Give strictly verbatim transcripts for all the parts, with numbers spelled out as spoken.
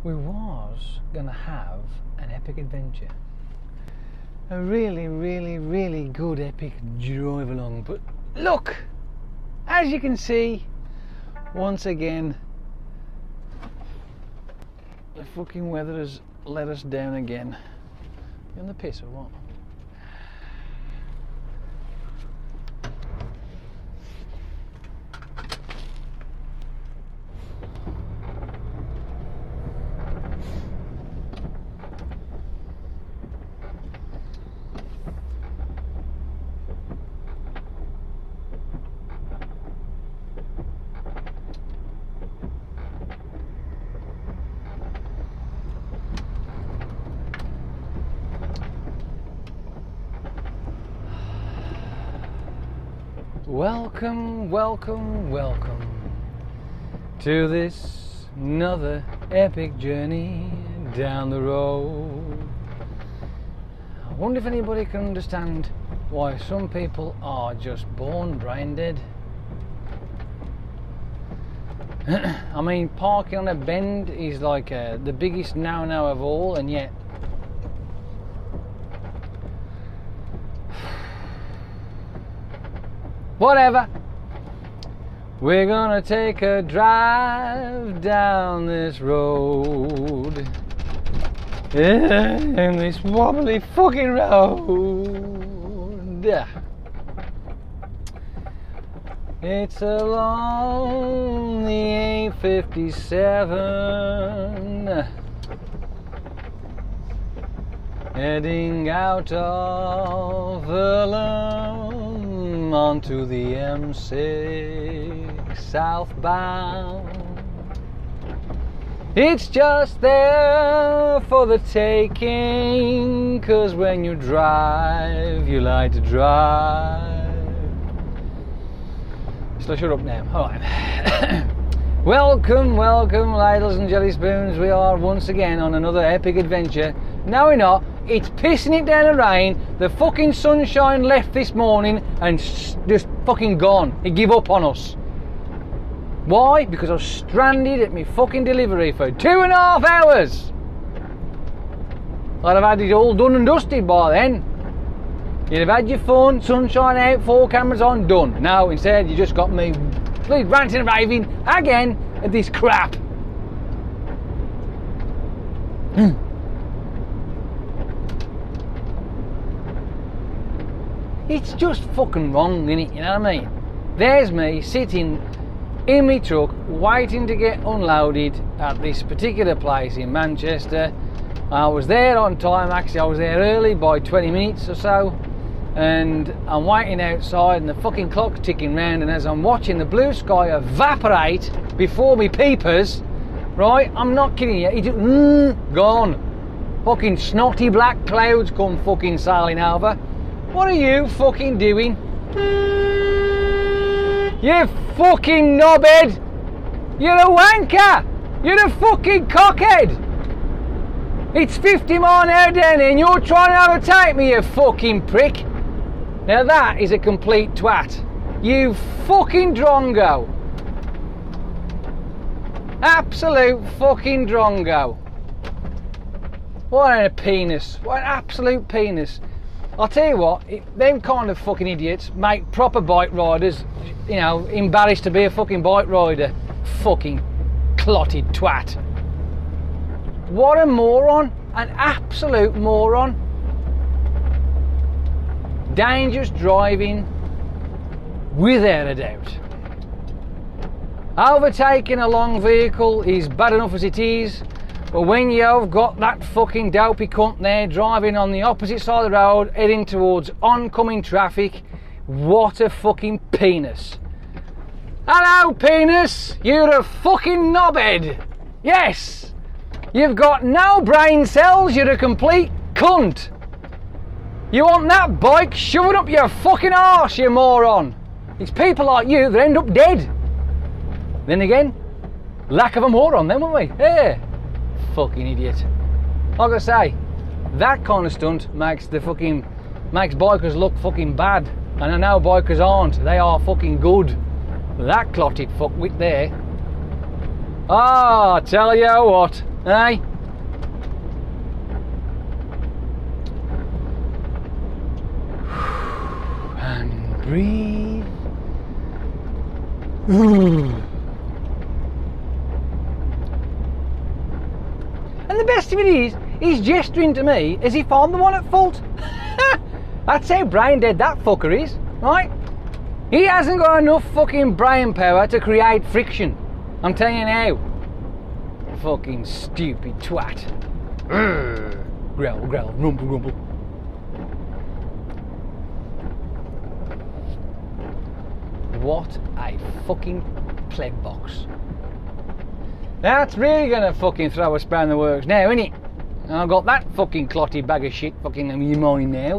we was gonna have an epic adventure. A really, really, really good epic drive along. But look, as you can see, once again, the fucking weather has let us down again. You on the piss or what? Welcome, welcome, welcome to this another epic journey down the road. I wonder if anybody can understand why some people are just born brain dead. I mean, parking on a bend is like uh, the biggest no-no of all, and yet whatever. We're gonna take a drive down this road, in this wobbly fucking road. It's along the eight fifty-seven, heading out of Irlam onto the M six southbound. It's just there for the taking, 'cause when you drive, you like to drive. So shut up now. Alright. Welcome, welcome, ladles and jelly spoons. We are once again on another epic adventure. No, we're not. It's pissing it down the rain. The fucking sunshine left this morning and just fucking gone. It gave up on us. Why? Because I was stranded at my fucking delivery for two and a half hours. I'd have had it all done and dusted by then. You'd have had your phone, sunshine out, four cameras on, done. No, instead you just got me please ranting and raving again at this crap. It's just fucking wrong, innit? You know what I mean? There's me sitting in my truck waiting to get unloaded at this particular place in Manchester. I was there on time. Actually, I was there early by twenty minutes or so, and I'm waiting outside and the fucking clock's ticking round, and as I'm watching the blue sky evaporate before me peepers, right, I'm not kidding you, it just mm, gone. Fucking snotty black clouds come fucking sailing over. What are you fucking doing? You fucking knobhead! You're a wanker! You're a fucking cockhead! It's fifty mile an hour down here and you're trying to overtake me, you fucking prick! Now that is a complete twat. You fucking drongo. Absolute fucking drongo. What a penis. What an absolute penis. I'll tell you what, it, them kind of fucking idiots make proper bike riders, you know, embarrassed to be a fucking bike rider. Fucking clotted twat. What a moron. An absolute moron. Dangerous driving, without a doubt. Overtaking a long vehicle is bad enough as it is, but when you've got that fucking dopey cunt there driving on the opposite side of the road, heading towards oncoming traffic, what a fucking penis. Hello, penis! You're a fucking knobhead! Yes! You've got no brain cells, you're a complete cunt! You want that bike shoved up your fucking arse, you moron! It's people like you that end up dead. Then again, lack of a moron then, won't we? Yeah. Fucking idiot. Like I say, that kind of stunt makes the fucking makes bikers look fucking bad. And I know bikers aren't, they are fucking good. That clotted fuckwit there. Ah, oh, tell you what, Aye. And breathe. And the best of it is, he's gesturing to me as if I'm the one at fault. That's how brain dead that fucker is, right? He hasn't got enough fucking brain power to create friction. I'm telling you now. Fucking stupid twat. Growl, growl, rumble, rumble. What a fucking pleb box. That's really gonna fucking throw a spanner in the works now, innit? I've got that fucking clotted bag of shit fucking in your mind now.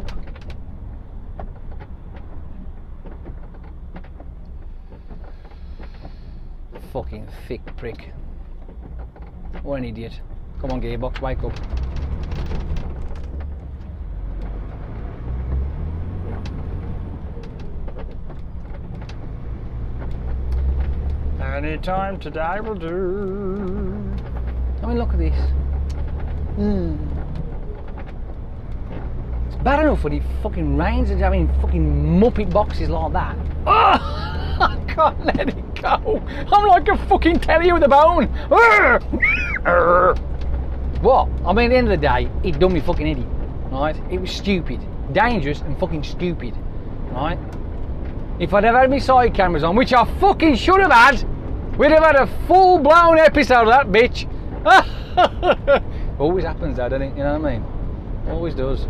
Fucking thick prick. What an idiot. Come on, gearbox, wake up. Any time today will do. I mean, look at this. Mm. It's bad enough when it fucking rains and having fucking muppet boxes like that. Oh, I can't let it go. I'm like a fucking telly with a bone. What? I mean, at the end of the day, it done me fucking idiot, right? It was stupid, dangerous, and fucking stupid, right? If I'd have had my side cameras on, which I fucking should have had, we'd have had a full-blown episode of that bitch. Always happens though, doesn't it? You know what I mean? Always does.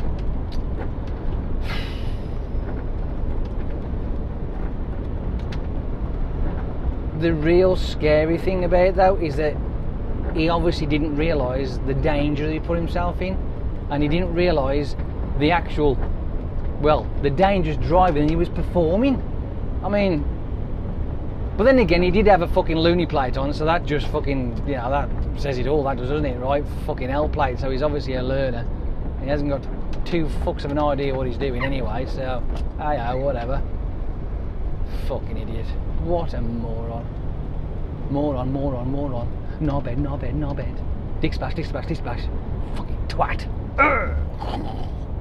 The real scary thing about it though is that he obviously didn't realise the danger that he put himself in, and he didn't realise the actual, well, the dangerous driving he was performing. I mean, but then again, he did have a fucking loony plate on, so that just fucking, you know, that says it all, that does, doesn't it, right? Fucking L plate, so he's obviously a learner. He hasn't got two fucks of an idea what he's doing anyway, so, aye, aye, whatever. Fucking idiot. What a moron. Moron, moron, moron. Knobhead, knobhead, knobhead. Dick splash, dick splash, dick splash. Fucking twat. Urgh.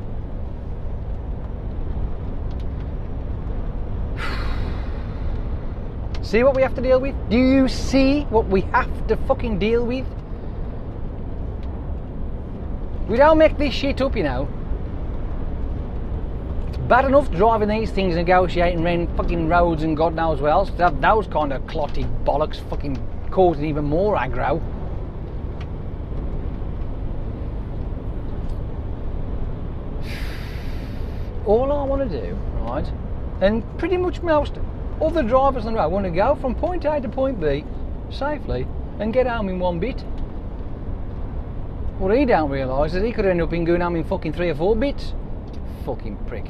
See what we have to deal with? Do you see what we have to fucking deal with? We don't make this shit up, you know. It's bad enough driving these things, negotiating around fucking roads and God knows what else. To have those kind of clotted bollocks fucking causing even more aggro. All I want to do, right, and pretty much most other drivers on the road want to go from point A to point B safely and get home in one bit. What he don't realise is he could end up in going home in fucking three or four bits. Fucking prick.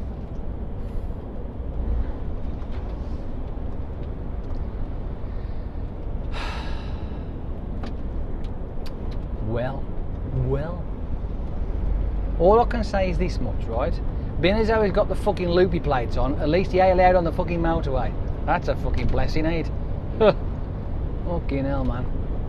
Well, well. All I can say is this much, right? Being as though he's got the fucking loopy plates on, at least he ain't allowed on the fucking motorway. That's a fucking blessing, ain't it? Fucking hell, man.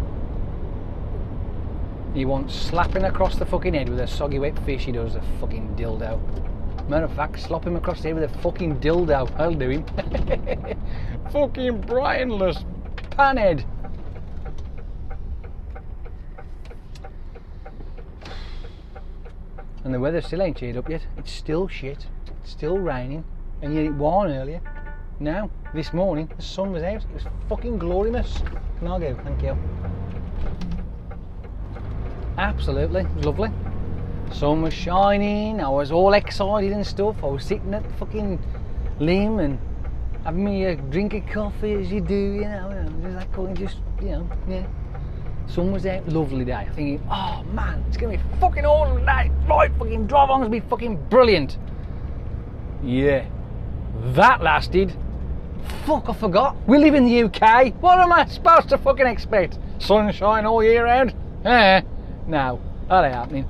He wants slapping across the fucking head with a soggy wet fish, he does, a fucking dildo. Matter of fact, slap him across the head with a fucking dildo. I'll do him. Fucking brainless panhead. And the weather still ain't cheered up yet. It's still shit. It's still raining. And yet it wasn't earlier. Now, this morning, the sun was out. It was fucking glorious. Can I go? Thank you. Absolutely. It was lovely. Sun was shining. I was all excited and stuff. I was sitting at the fucking limb and having me a drink of coffee as you do, you know. Just like going, just, you know, yeah. Sun was out, lovely day. Thinking, oh man, it's gonna be fucking awesome day. Right, fucking drive on, it's gonna be fucking brilliant. Yeah, that lasted. Fuck, I forgot. We live in the U K. What am I supposed to fucking expect? Sunshine all year round? Eh, no, that ain't happening.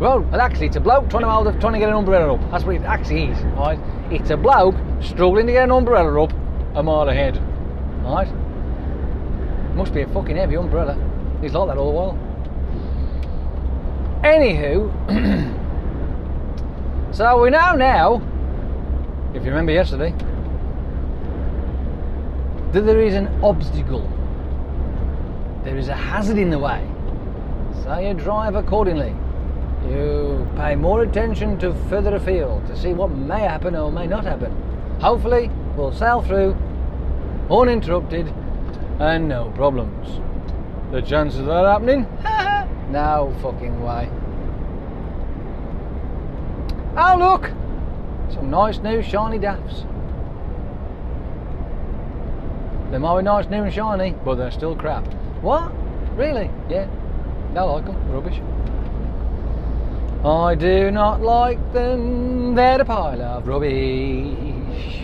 Well, well, actually, it's a bloke trying to hold, trying to get an umbrella up. That's what it actually is, right? It's a bloke struggling to get an umbrella up a mile ahead, right? Must be a fucking heavy umbrella. He's like that all the while. Anywho, so we know now, if you remember yesterday, that there is an obstacle. There is a hazard in the way. So you drive accordingly. You pay more attention to further afield to see what may happen or may not happen. Hopefully, we'll sail through uninterrupted and no problems. The chances of that happening? No fucking way. Oh look! Some nice new shiny daffs. They might be nice new and shiny, but they're still crap. What? Really? Yeah. Don't like them. Rubbish. I do not like them. They're a pile of rubbish.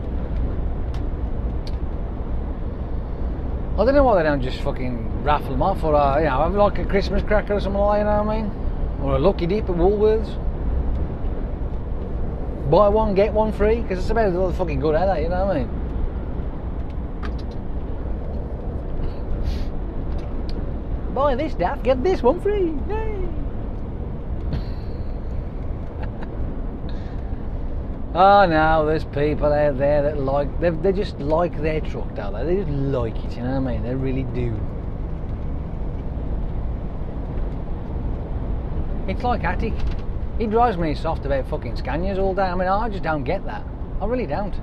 I don't know why they don't just fucking raffle them off, or uh, you know, have like a Christmas cracker or something like that, you know what I mean? Or a lucky dip at Woolworths. Buy one, get one free, because it's about as fucking good at that, you know what I mean? Buy this daft, get this one free. Yay! Oh no, there's people out there that like, they they just like their truck, don't they? They just like it, you know what I mean? They really do. It's like Attic. He drives me soft about fucking Scanias all day. I mean, I just don't get that. I really don't.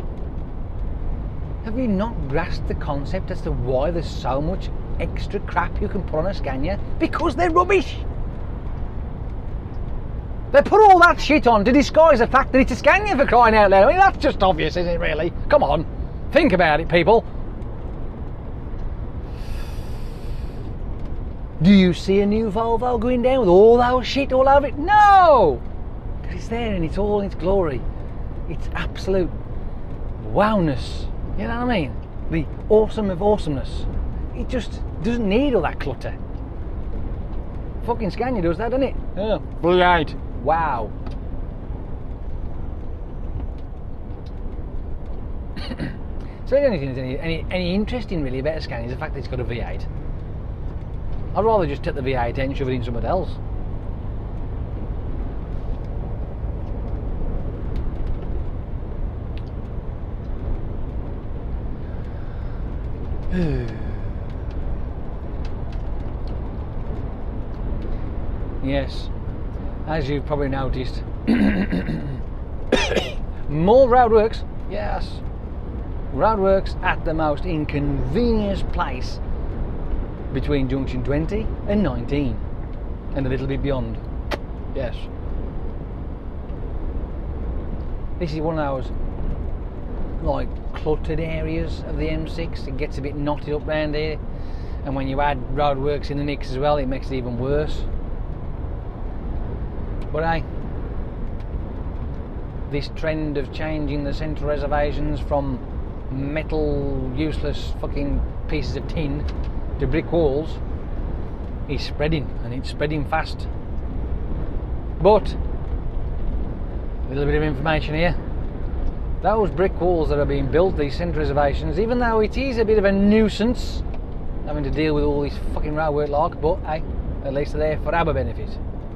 Have you not grasped the concept as to why there's so much extra crap you can put on a Scania? Because they're rubbish. They put all that shit on to disguise the fact that it's a Scania, for crying out loud. I mean, that's just obvious, isn't it, really? Come on, think about it, people. Do you see a new Volvo going down with all that shit all over it? No! Because it's there and it's all in its glory. It's absolute wowness. You know what I mean? The awesome of awesomeness. It just doesn't need all that clutter. Fucking Scania does that, doesn't it? Yeah. Brilliant. Wow. So the only thing that's any, any, any interesting really about a Scania is the fact that it's got a V eight. I'd rather just take the V eight out and shove it in something else. Yes, as you've probably noticed, more roadworks. Yes, roadworks at the most inconvenient place between junction twenty and nineteen, and a little bit beyond. Yes, this is one of those like cluttered areas of the M six. It gets a bit knotted up round here, and when you add roadworks in the mix as well, it makes it even worse. But hey, this trend of changing the central reservations from metal useless fucking pieces of tin to brick walls is spreading, and it's spreading fast. But a little bit of information here. Those brick walls that are being built, these central reservations, even though it is a bit of a nuisance having to deal with all this fucking roadwork like, but hey, at least they're there for our benefit.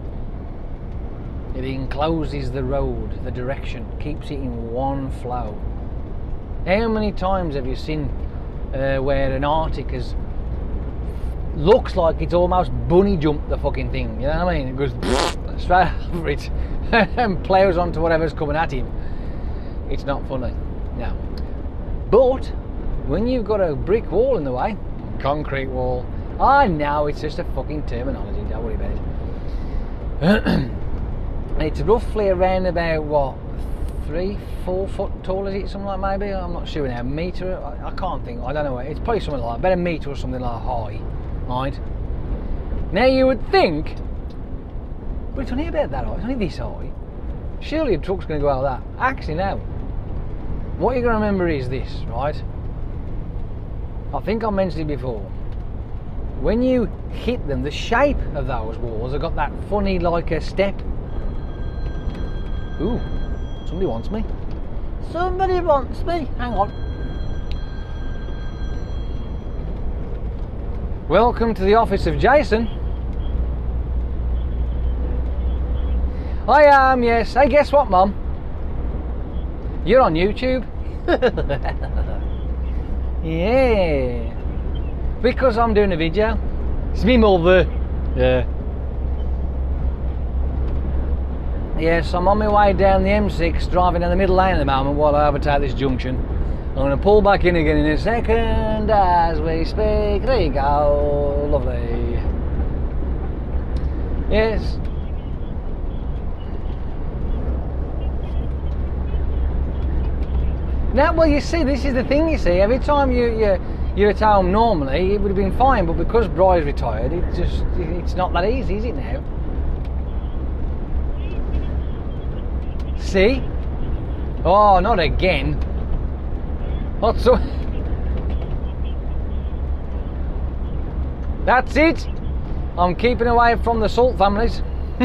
It encloses the road, the direction, keeps it in one flow. How many times have you seen uh, where an Arctic has looks like it's almost bunny jumped the fucking thing, you know what I mean? It goes straight over it and plows onto whatever's coming at him. It's not funny, no. But when you've got a brick wall in the way, concrete wall, I know it's just a fucking terminology, don't worry about it. It's roughly around about what, three, four foot tall, is it? Something like maybe. I'm not sure now. Meter. I, I can't think. I don't know. It's probably something like about a meter or something like high, right? Now you would think, but it's only about that high. It's only this high. Surely a truck's going to go out of that. Actually, no. What you're going to remember is this, right? I think I mentioned it before. when you hit them, the shape of those walls have got that funny, like a step. Ooh, somebody wants me. Somebody wants me. Hang on. Welcome to the office of Jason. I am, yes. Hey, guess what, Mum? You're on YouTube. Yeah. Because I'm doing a video. It's me mother. Yeah. Yes, I'm on my way down the M six, driving down the middle lane at the moment while I overtake this junction. I'm going to pull back in again in a second as we speak. There you go. Lovely. Yes. Now, well, you see, this is the thing, you see. Every time you, you, you're at home normally, it would have been fine, but because Bry's retired, it just, it's not that easy, is it now? See? Oh, not again. What's so? That's it. I'm keeping away from the salt families.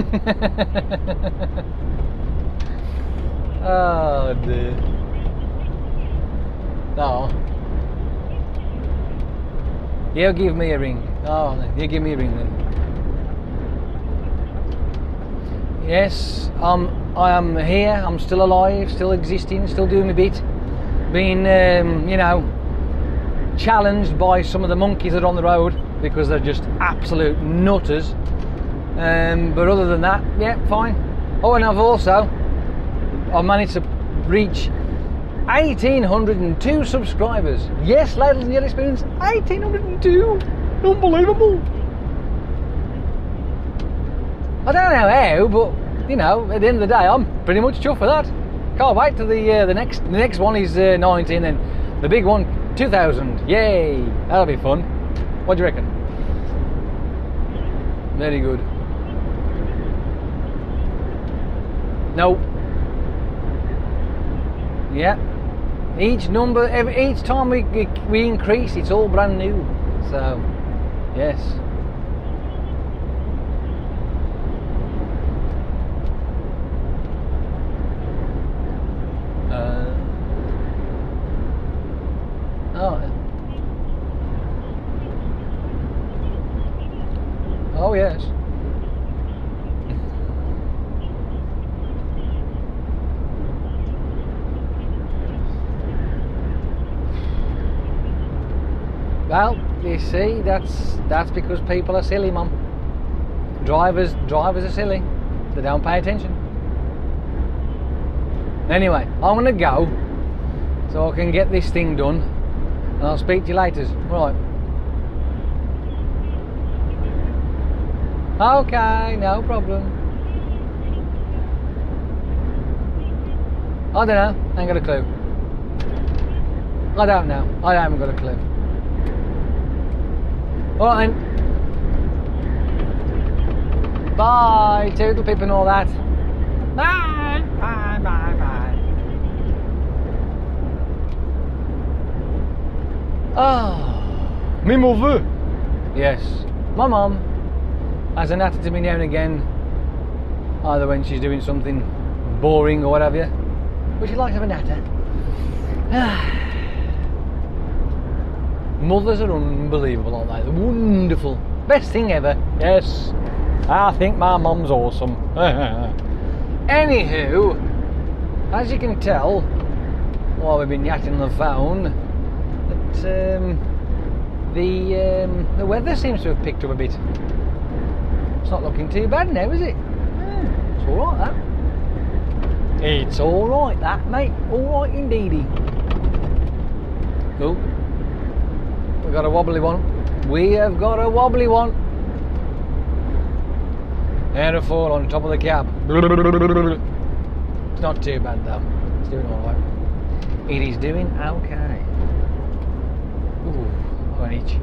Oh dear. No. You give me a ring. Oh, you give me a ring then. Yes, um, I am here. I'm still alive, still existing, still doing my bit. Being, um, you know, challenged by some of the monkeys that are on the road because they're just absolute nutters. Um, but other than that, yeah, fine. Oh, and I've also, I've managed to reach one thousand eight hundred two subscribers. Yes, ladies and yellow spoons, one thousand eight hundred two. Unbelievable. I don't know how, but you know, at the end of the day, I'm pretty much chuffed for that. Can't wait till the uh, the next the next one is uh, nineteen, and the big one two thousand. Yay! That'll be fun. What do you reckon? Very good. No. Yeah. Each number, every, each time we we increase, it's all brand new. So, yes. Uh, oh. Oh yes. Well, you see, that's that's because people are silly, Mum. Drivers drivers are silly. They don't pay attention. Anyway, I'm gonna go so I can get this thing done, and I'll speak to you later. Right. Okay, no problem. I don't know. I ain't got a clue. I don't know. I haven't got a clue. Alright then. Bye, toodle pip and all that. Bye, bye, bye, bye. Ah, me mother. Yes, my mum has a natter to me now and again, either when she's doing something boring or whatever, but she likes to have a natter. Mothers are unbelievable, aren't they? They're wonderful. Best thing ever. Yes. I think my mum's awesome. Anywho, as you can tell, while we've been yatting on the phone, that um, the um, the weather seems to have picked up a bit. It's not looking too bad now, is it? Yeah, it's alright, that. It's alright, that, mate. Alright indeedy. Cool. We've got a wobbly one. We have got a wobbly one. And a fall on top of the cab. It's not too bad though. It's doing alright. It is doing okay. Ooh, an itch.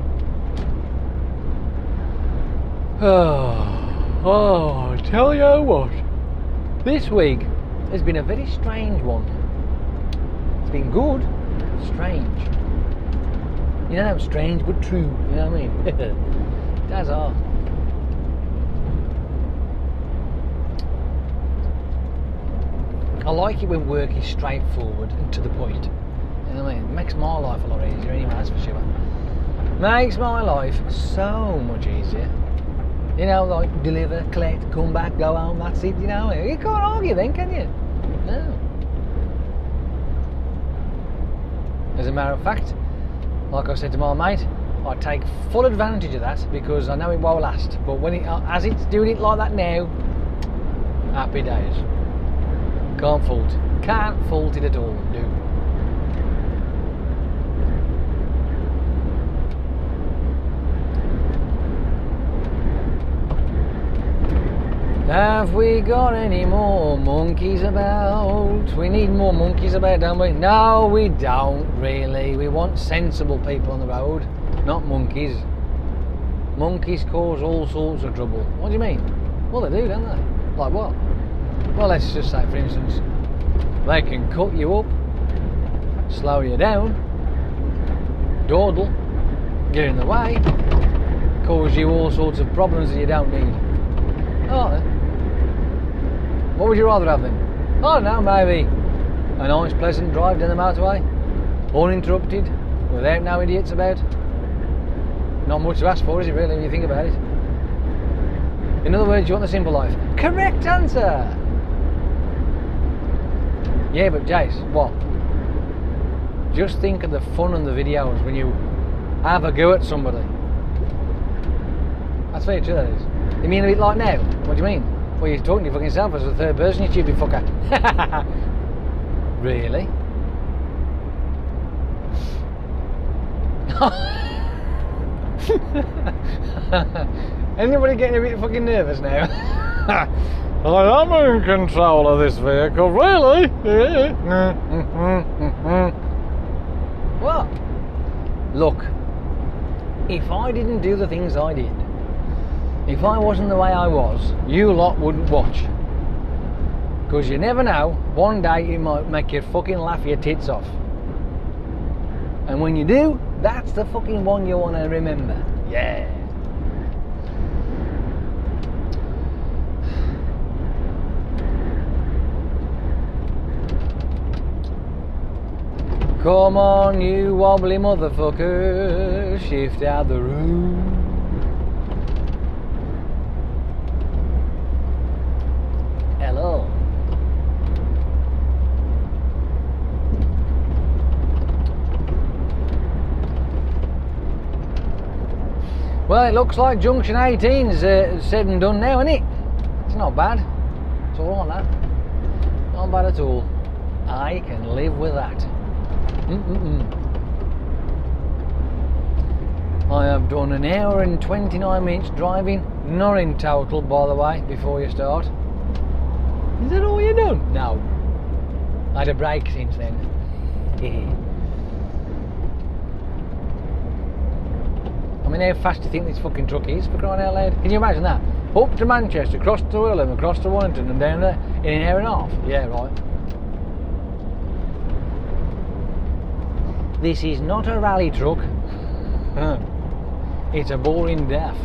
Oh, oh, tell you what. This week has been a very strange one. It's been good, strange. You know, strange but true, you know what I mean? That's all. I like it when work is straightforward and to the point. You know what I mean? It makes my life a lot easier anyway, that's for sure. Makes my life so much easier. You know, like deliver, collect, come back, go home, that's it, you know. You can't argue then, can you? No. As a matter of fact, like I said to my mate, I take full advantage of that because I know it won't last. But when it, as it's doing it like that now, happy days. Can't fault. Can't fault it at all, no. Have we got any more monkeys about? We need more monkeys about, don't we? No, we don't really. We want sensible people on the road, not monkeys. Monkeys cause all sorts of trouble. What do you mean? Well, they do, don't they? Like what? Well, let's just say, for instance, they can cut you up, slow you down, dawdle, get in the way, cause you all sorts of problems that you don't need. Oh, then. What would you rather have then? I don't know, maybe a nice pleasant drive down the motorway, uninterrupted, without no idiots about. Not much to ask for, is it really, when you think about it? In other words, you want the simple life. Correct answer! Yeah, but Jace, what? Just think of the fun on the videos when you have a go at somebody. That's very true, that is. You mean a bit like now? What do you mean? Well, you're talking to your fucking self as a third person, you stupid fucker. Really? Anybody getting a bit fucking nervous now? I am in control of this vehicle, really? What? Look, if I didn't do the things I did, if I wasn't the way I was, you lot wouldn't watch. Because you never know, one day it might make you fucking laugh your tits off. And when you do, that's the fucking one you want to remember. Yeah. Come on, you wobbly motherfucker, shift out the room. Hello. Well, it looks like junction eighteen's uh, said and done now, isn't it? It's not bad. It's all right, that. Not bad at all. I can live with that. Mm-mm-mm. I have done an hour and twenty-nine minutes driving, not in total, by the way, before you start. Is that all you done? No. I had a break since then. I mean, how fast do you think this fucking truck is, for crying out loud? Can you imagine that? Up to Manchester, across to Irlam, across to Walton and down there in an hour and a half? Yeah, right. This is not a rally truck. It's a boring daff.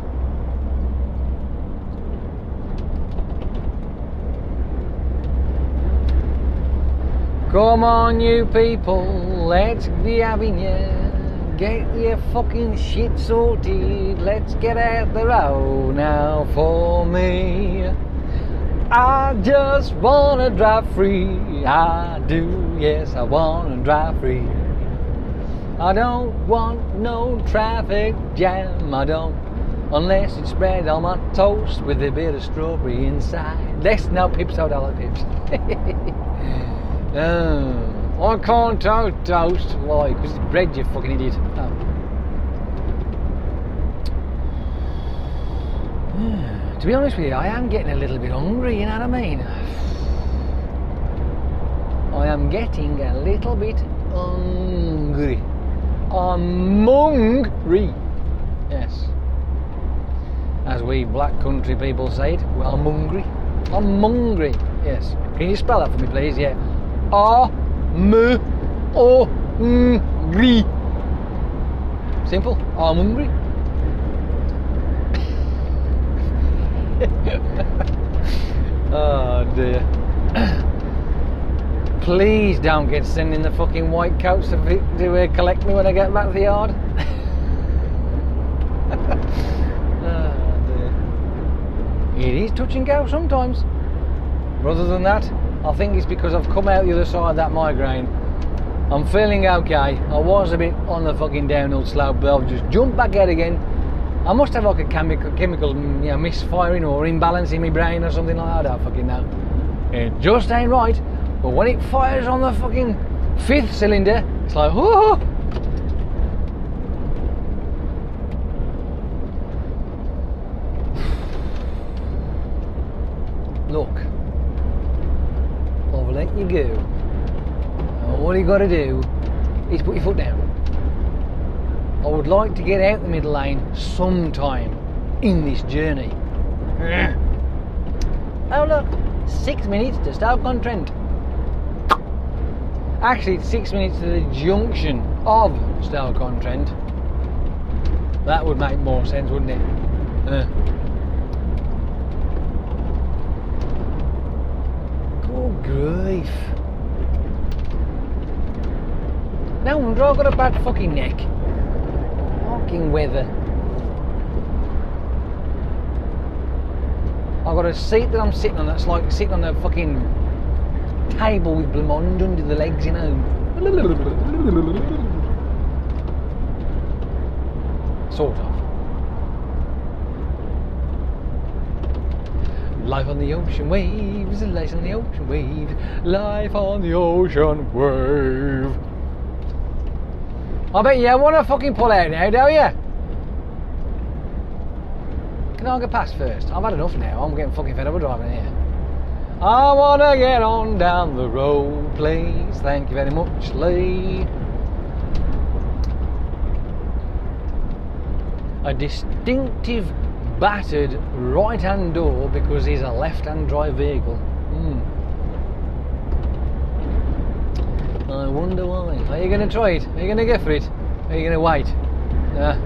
Come on, you people, let's be having you. Get your fucking shit sorted. Let's get out the road now for me. I just wanna drive free. I do, yes, I wanna drive free. I don't want no traffic jam. I don't, unless it's spread on my toast with a bit of strawberry inside. That's no pips, I don't like pips. Oh. I can't toast toast. Why? Because it's bread, you fucking idiot. Oh. To be honest with you, I am getting a little bit hungry, you know what I mean? I am getting a little bit hungry. I'm hungry. Yes. As we black country people say it, well, I'm hungry. I'm hungry. Yes. Can you spell that for me, please? Yeah. Ah. M O N G R I. Simple. I'm hungry. dear. Please don't get sending the fucking white coats to, to uh, collect me when I get back to the yard. Oh dear. It is touch and go sometimes. But other than that, I think it's because I've come out the other side of that migraine. I'm feeling okay. I was a bit on the fucking downhill slope, but I've just jumped back out again. I must have like a chemical, chemical you know, misfiring or imbalance in my brain or something like that. I don't fucking know. It just ain't right. But when it fires on the fucking fifth cylinder, it's like, whoo! Look, I'll let you go. All you got to do is put your foot down. I would like to get out the middle lane sometime in this journey. Oh look, six minutes to Stoke-on-Trent. Actually, it's six minutes to the junction of Stoke-on-Trent. That would make more sense, wouldn't it? Uh. Good grief. No wonder I've got a bad fucking neck. Fucking weather. I've got a seat that I'm sitting on that's like sitting on a fucking table with blonde under the legs, you know. Sort of. Life on the ocean waves, life on the ocean waves, life on the ocean wave. I bet you want to fucking pull out now, don't you? Can I go past first? I've had enough now. I'm getting fucking fed up with driving here. I want to get on down the road, please. Thank you very much, Lee. A distinctive battered right-hand door because he's a left-hand drive vehicle. Mm. I wonder why. Are you going to try it? Are you going to go for it? Are you going to wait? Yeah.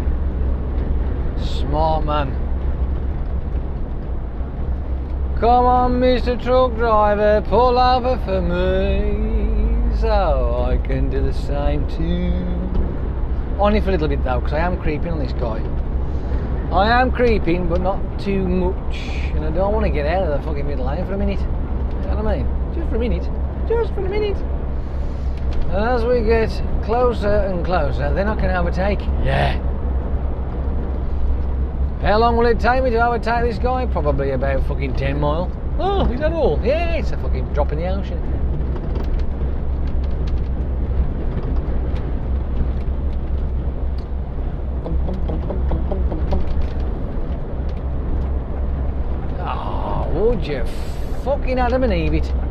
Smart man. Come on, Mister Truck Driver, pull over for me so I can do the same too. Only for a little bit though, because I am creeping on this guy. I am creeping, but not too much. And I don't want to get out of the fucking middle lane for a minute. You know what I mean? Just for a minute. Just for a minute. And as we get closer and closer, then I can overtake. Yeah. How long will it take me to overtake this guy? Probably about fucking ten mile. Oh, is that all? Yeah, it's a fucking drop in the ocean. Oh, would you fucking Adam and Eve it?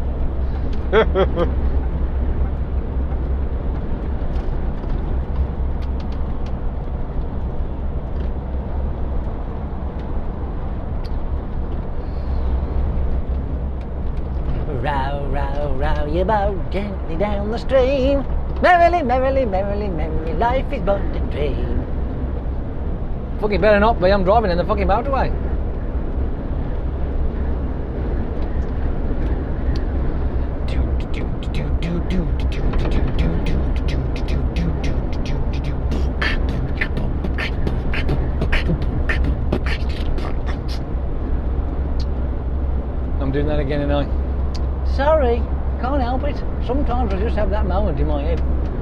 Row, row, row your boat gently down the stream. Merrily, merrily, merrily, merrily, life is but a dream. Fucking better not be, I'm driving in the fucking motorway. I'm doing that again, and I. Sorry, can't help it. Sometimes I just have that moment in my head.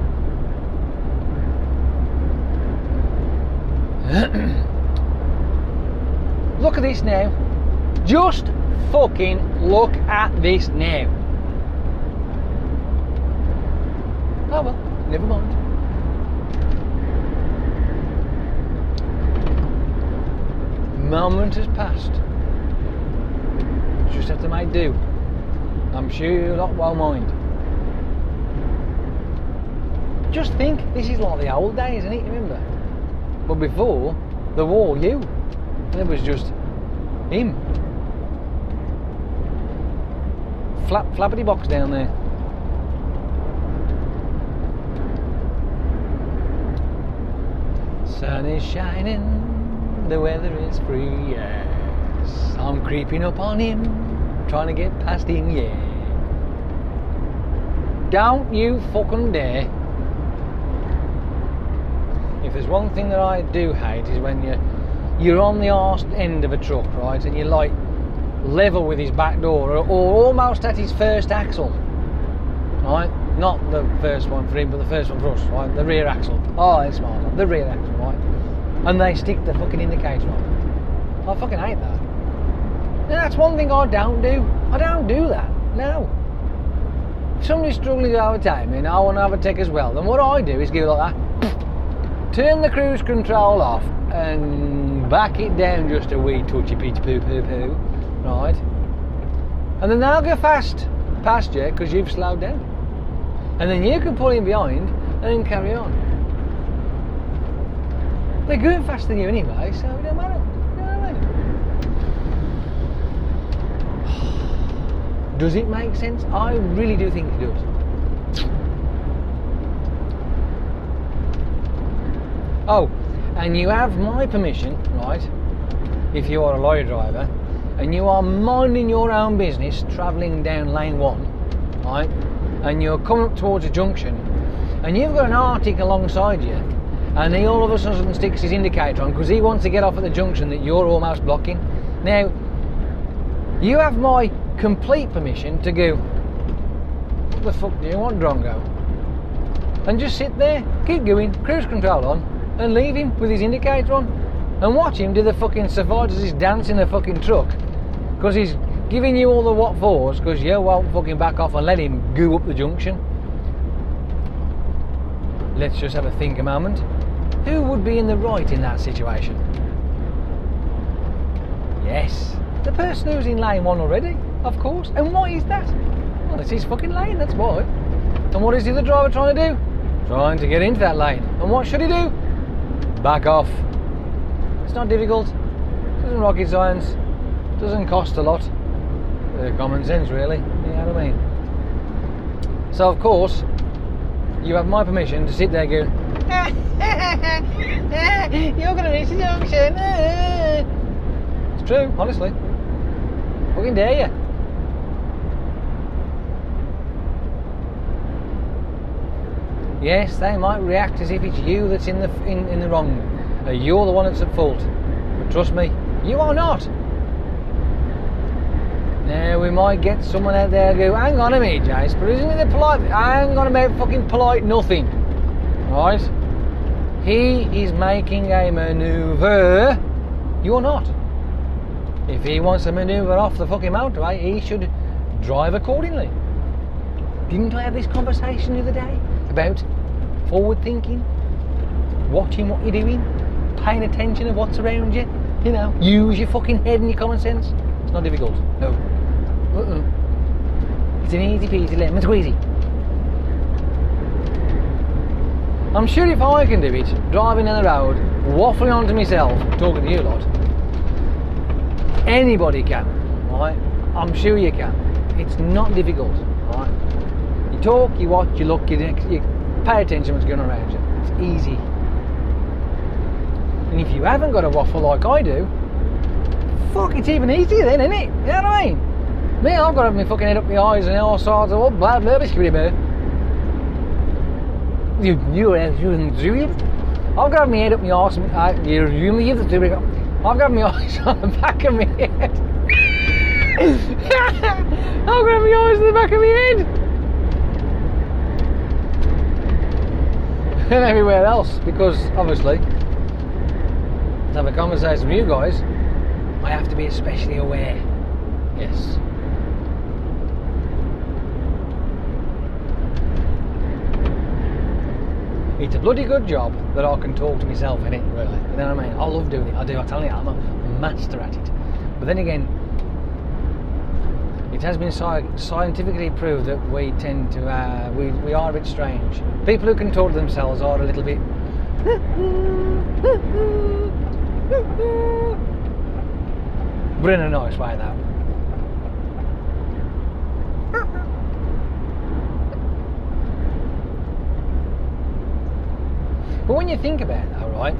Look at this now. Just fucking look at this now. Oh well, never mind. Moment has passed. Just have to make do. I'm sure you'll not well mind. Just think, this is like the old days, isn't it? Remember? But before, the war, you. There was just him. Flap, flappity box down there. Sun is shining, the weather is free, yes. I'm creeping up on him. trying to get past him, yeah. Don't you fucking dare. If there's one thing that I do hate is when you you're on the arse end of a truck, right, and you're like level with his back door, or, or almost at his first axle, right? Not the first one for him, but the first one for us, right? The rear axle. Oh, it's smart. The rear axle, right? And they stick the fucking indicator on. I fucking hate that. And that's one thing I don't do. I don't do that. No. If somebody's struggling to overtake me and I want to overtake as well, then what I do is go like that, turn the cruise control off and back it down just a wee touchy peachy poo poo poo, right? And then they'll go fast past you because you've slowed down. And then you can pull in behind and then carry on. They're going faster than you anyway, so it don't matter. You know what I mean? Does it make sense? I really do think it does. Oh, and you have my permission, right, if you are a lorry driver, and you are minding your own business, travelling down lane one, right, and you're coming up towards a junction, and you've got an Arctic alongside you, and he all of a sudden sticks his indicator on because he wants to get off at the junction that you're almost blocking. Now, you have my complete permission to go, what the fuck do you want, Drongo? And just sit there, keep going, cruise control on, and leave him with his indicator on, and watch him do the fucking Savages dance in the fucking truck, because he's giving you all the what fors because you won't fucking back off and let him go up the junction. Let's just have a think a moment. Who would be in the right in that situation? Yes, the person who's in lane one already, of course. And why is that? Well, it's his fucking lane, that's why. And what is the other driver trying to do? Trying to get into that lane. And what should he do? Back off. It's not difficult. It isn't rocket science. It doesn't cost a lot. Bit of common sense, really. You know what I mean? So, of course, you have my permission to sit there going, you're going to reach the junction. It's true, honestly. Fucking dare you. Yes, they might react as if it's you that's in the in, in the wrong. Uh, you're the one that's at fault. But trust me, you are not. Now we might get someone out there who go, hang on a minute, Jace, but isn't it the polite? Hang on about fucking polite nothing. Right? He is making a manoeuvre. You're not. If he wants to manoeuvre off the fucking motorway, he should drive accordingly. Didn't I have this conversation the other day about forward thinking, watching what you're doing, paying attention of what's around you? You know, use your fucking head and your common sense. It's not difficult. No. Uh-uh. It's an easy peasy lemon squeezy. I'm sure if I can do it, driving down the road, waffling onto myself, talking to you lot, anybody can, right? I'm sure you can. It's not difficult, right? You talk, you watch, you look, you, you pay attention to what's going on around you. It's easy. And if you haven't got a waffle like I do, fuck, it's even easier then, isn't it? You know what I mean? Me, I've got to have my fucking head up my eyes and all sorts of blah blah blah blah. You, you, you, I've got to have my head up my arse. I, you, you, you, I've got to have my eyes on the back of my head. I've got to have my eyes on the back of my head. And everywhere else, because obviously, to have a conversation with you guys, I have to be especially aware. Yes. It's a bloody good job that I can talk to myself in it, really. You know what I mean? I love doing it. I do. I tell you, I'm a master at it. But then again, it has been sci scientifically proved that we tend to, uh, we, we are a bit strange. People who can talk to themselves are a little bit... but in a nice way, though. But when you think about it, though, right?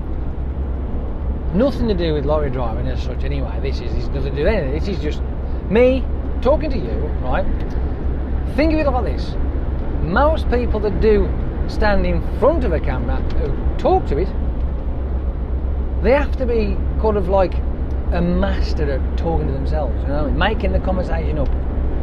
Nothing to do with lorry driving as such, anyway. This is, this is nothing to do with anything. This is just Me talking to you, right? Think of it like this. Most people that do stand in front of a camera who talk to it, they have to be kind of like a master at talking to themselves, you know, making the conversation up.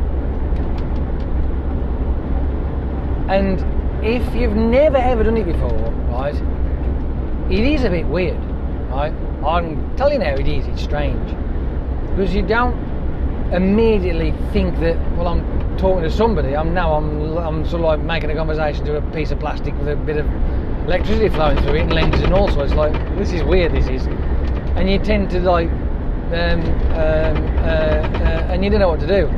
And if you've never ever done it before, right, it is a bit weird, right? I'm telling you now, it is, it's strange. Because you don't immediately think that, well, I'm talking to somebody, I'm now I'm, I'm sort of like making a conversation to a piece of plastic with a bit of electricity flowing through it and lenses and all sorts. It's like, this is weird, this is. And you tend to like, um, um, uh, uh, and you don't know what to do.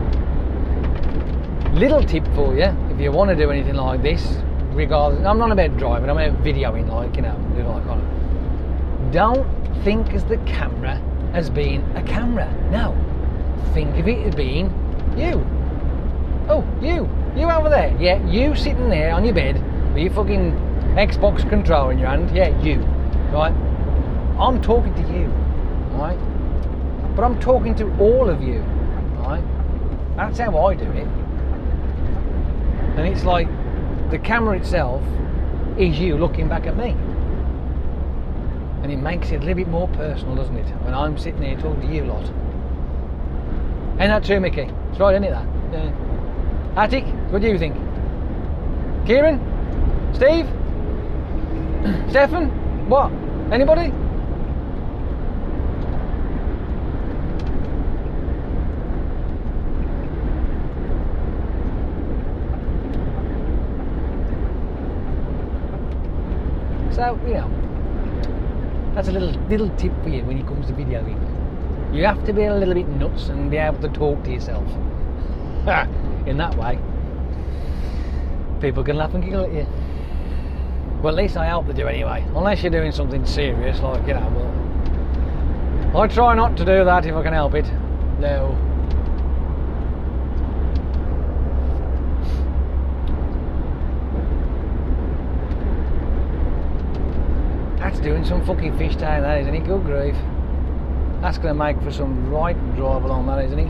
Little tip for you, if you want to do anything like this, regardless, I'm not about driving, I'm about videoing, like, you know, doing like kind of. Don't think as the camera as being a camera. No. Think of it as being you. Oh, you. You over there. Yeah, you sitting there on your bed with your fucking Xbox controller in your hand. Yeah, you. Right? I'm talking to you. Right? But I'm talking to all of you. Right? That's how I do it. And it's like the camera itself is you looking back at me. And it makes it a little bit more personal, doesn't it? When I'm sitting there talking to you lot. Ain't that true, Mickey? It's right, isn't it, that? Yeah. Attic, what do you think? Kieran? Steve? Stefan? What? Anybody? So, you know, that's a little little tip for you when it comes to videoing. You have to be a little bit nuts and be able to talk to yourself. In that way, people can laugh and giggle at you. Well, at least I hope they do anyway. Unless you're doing something serious, like, you know, well, I try not to do that if I can help it. No. That's doing some fucking fish tail, that isn't it? Good grief. That's going to make for some right drive along, that isn't it?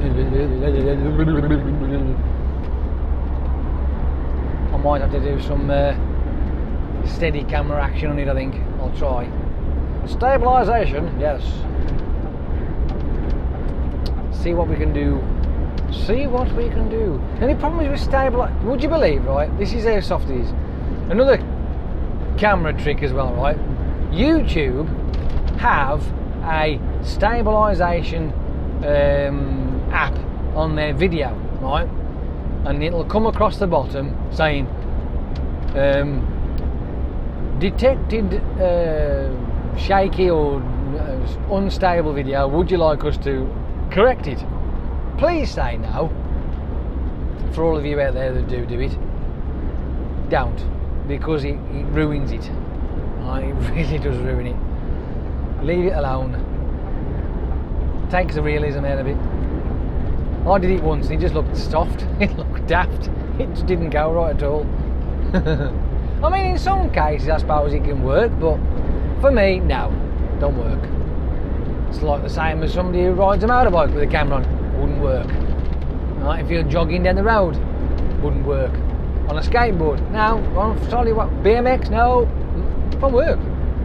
I might have to do some uh, steady camera action on it, I think. I'll try. Stabilisation, yes. See what we can do. See what we can do. The only problem is with stabilisation. Would you believe, right? This is how soft it is. Another camera trick as well, right? YouTube have a stabilisation um, app on their video, right? And it'll come across the bottom saying um, detected uh, shaky or uh, unstable video, would you like us to correct it? Please say no. For all of you out there that do do it, don't, because it, it ruins it. Right? It really does ruin it. Leave it alone. Takes the realism out of it. I did it once and it just looked soft. It looked daft. It just didn't go right at all. I mean, in some cases I suppose it can work, but for me, no, don't work. It's like the same as somebody who rides a motorbike with a camera on. Wouldn't work. Right? If you're jogging down the road, wouldn't work. On a skateboard, no. On sorry, what? B M X, no. Won't work.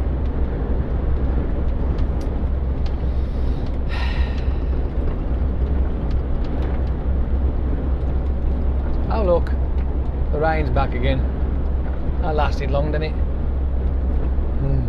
Oh look, the rain's back again. That lasted long, didn't it? Hmm.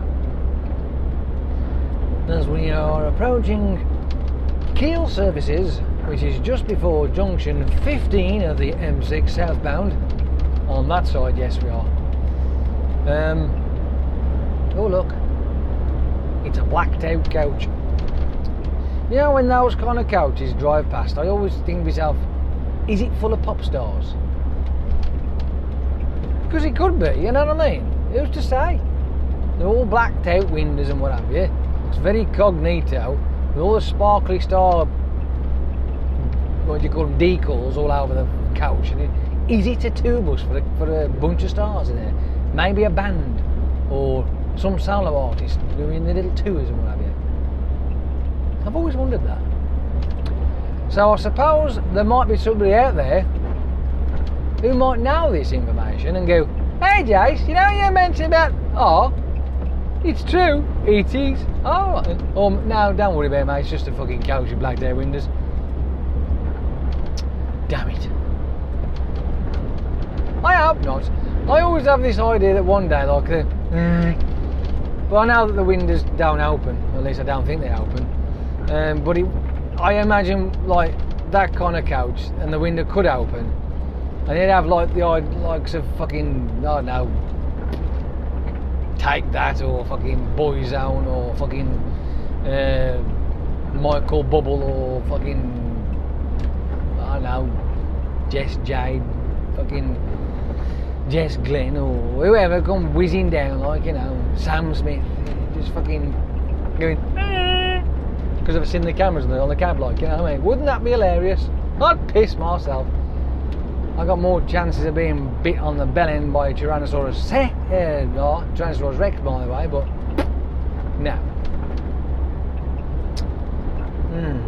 As we are approaching Kiel Services, which is just before junction fifteen of the M six southbound. On that side, yes we are. Um, oh look, it's a blacked out couch. You know, when those kind of couches drive past, I always think to myself, is it full of pop stars? Because it could be, you know what I mean? Who's to say? They're all blacked out windows and what have you. It's very cognito, with all the sparkly star, what do you call them, decals all over the couch. And it, is it a tour bus for a, for a bunch of stars in there? Maybe a band or some solo artist doing the little tours and what have you. I've always wondered that. So I suppose there might be somebody out there who might know this information and go, hey Jace, you know you mentioned about, oh, it's true, it is. Oh, or no, don't worry about it, mate, it's just a fucking coach with black day windows. Damn it. I hope not. I always have this idea that one day, like, the, mm, but I know that the windows don't open, at least I don't think they open. Um, but it, I imagine, like, that kind of coach, and the window could open, and you'd have, like, the likes of fucking, I don't know, Take That, or fucking Boyzone, or fucking uh, Michael Bubble, or fucking, I don't know, Jess Jade, fucking Jess Glenn, or whoever come whizzing down, like, you know, Sam Smith, just fucking going, because I've seen the cameras on the, on the cab, like, you know what I mean? Wouldn't that be hilarious? I'd piss myself. I got more chances of being bit on the bell end by a Tyrannosaurus Rex, uh, no, Tyrannosaurus Rex, by the way, but no. Hmm.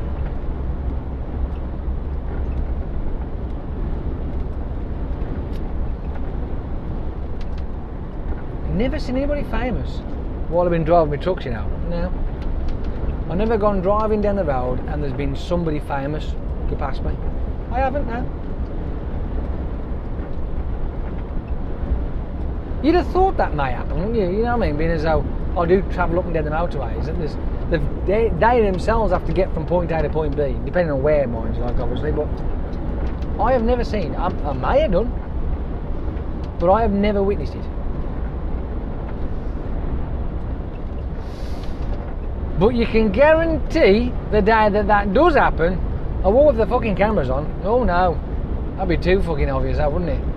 Never seen anybody famous while I've been driving my trucks, you know. No. I've never gone driving down the road and there's been somebody famous go past me. I haven't, no. You'd have thought that may happen, wouldn't you? You know what I mean? Being as though I do travel up and down the motorways, and there's, they, they themselves have to get from point A to point B, depending on where, mind you, like, obviously. But I have never seen. I, I may have done, but I have never witnessed it. But you can guarantee the day that that does happen, I will have the fucking cameras on. Oh no, that'd be too fucking obvious, that wouldn't it?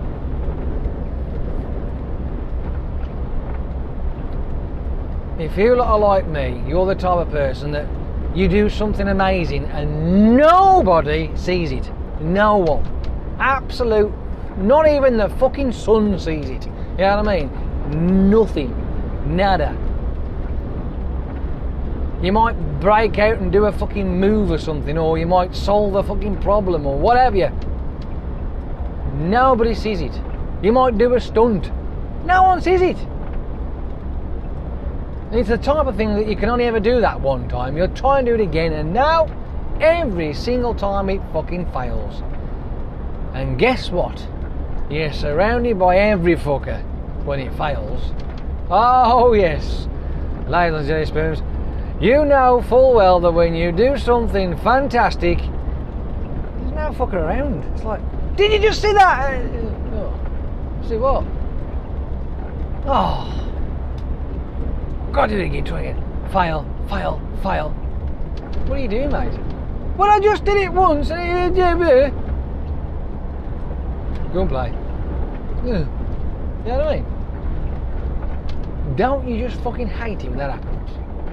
If you lot are like me, you're the type of person that you do something amazing and nobody sees it. No one. Absolute. Not even the fucking sun sees it. You know what I mean? Nothing. Nada. You might break out and do a fucking move or something, or you might solve a fucking problem or whatever you. Nobody sees it. You might do a stunt. No one sees it. It's the type of thing that you can only ever do that one time. You'll try and do it again, and now every single time it fucking fails. And guess what? You're surrounded by every fucker when it fails. Oh yes, ladies and gentlemen, you know full well that when you do something fantastic, there's no fucker around. It's like, did you just see that? Oh, see what? Oh. God, did it get to it? Fail, fail, fail. What are you doing, mate? Well, I just did it once. Go and play. You know what I mean? Don't you just fucking hate it when that happens?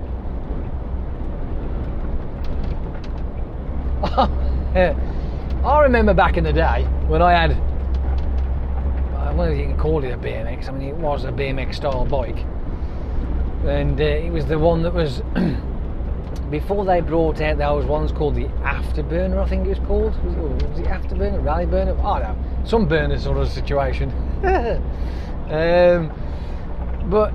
I remember back in the day when I had, I don't know if you can call it a B M X. I mean, it was a B M X style bike. And uh, it was the one that was before they brought out those ones called the Afterburner, I think it was called. Was it, was it Afterburner, Rally Burner? I don't know, some burner sort of situation. um, but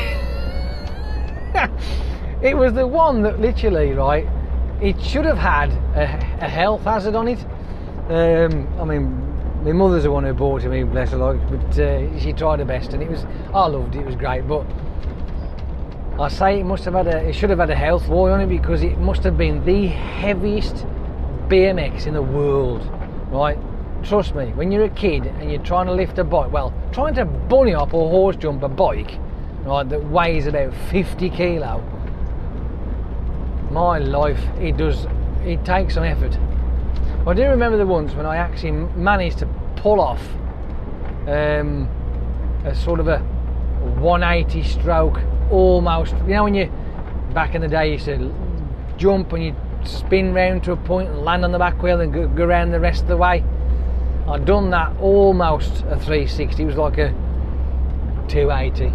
it was the one that literally, right, it should have had a, a health hazard on it. Um, I mean, my mother's the one who bought it, me, bless her, like, but uh, she tried her best, and it was, I loved it, it was great, but I say it must have had a, it should have had a health warning on it, because it must have been the heaviest B M X in the world, right? Trust me, when you're a kid and you're trying to lift a bike, well, trying to bunny hop or horse jump a bike, right, that weighs about fifty kilo, my life, it does, it takes some effort. I do remember the ones when I actually managed to pull off um, a sort of a one eighty stroke, almost, you know, when you, back in the day, you used to jump and you spin round to a point and land on the back wheel and go, go around the rest of the way. I'd done that almost a three sixty, it was like a two eighty.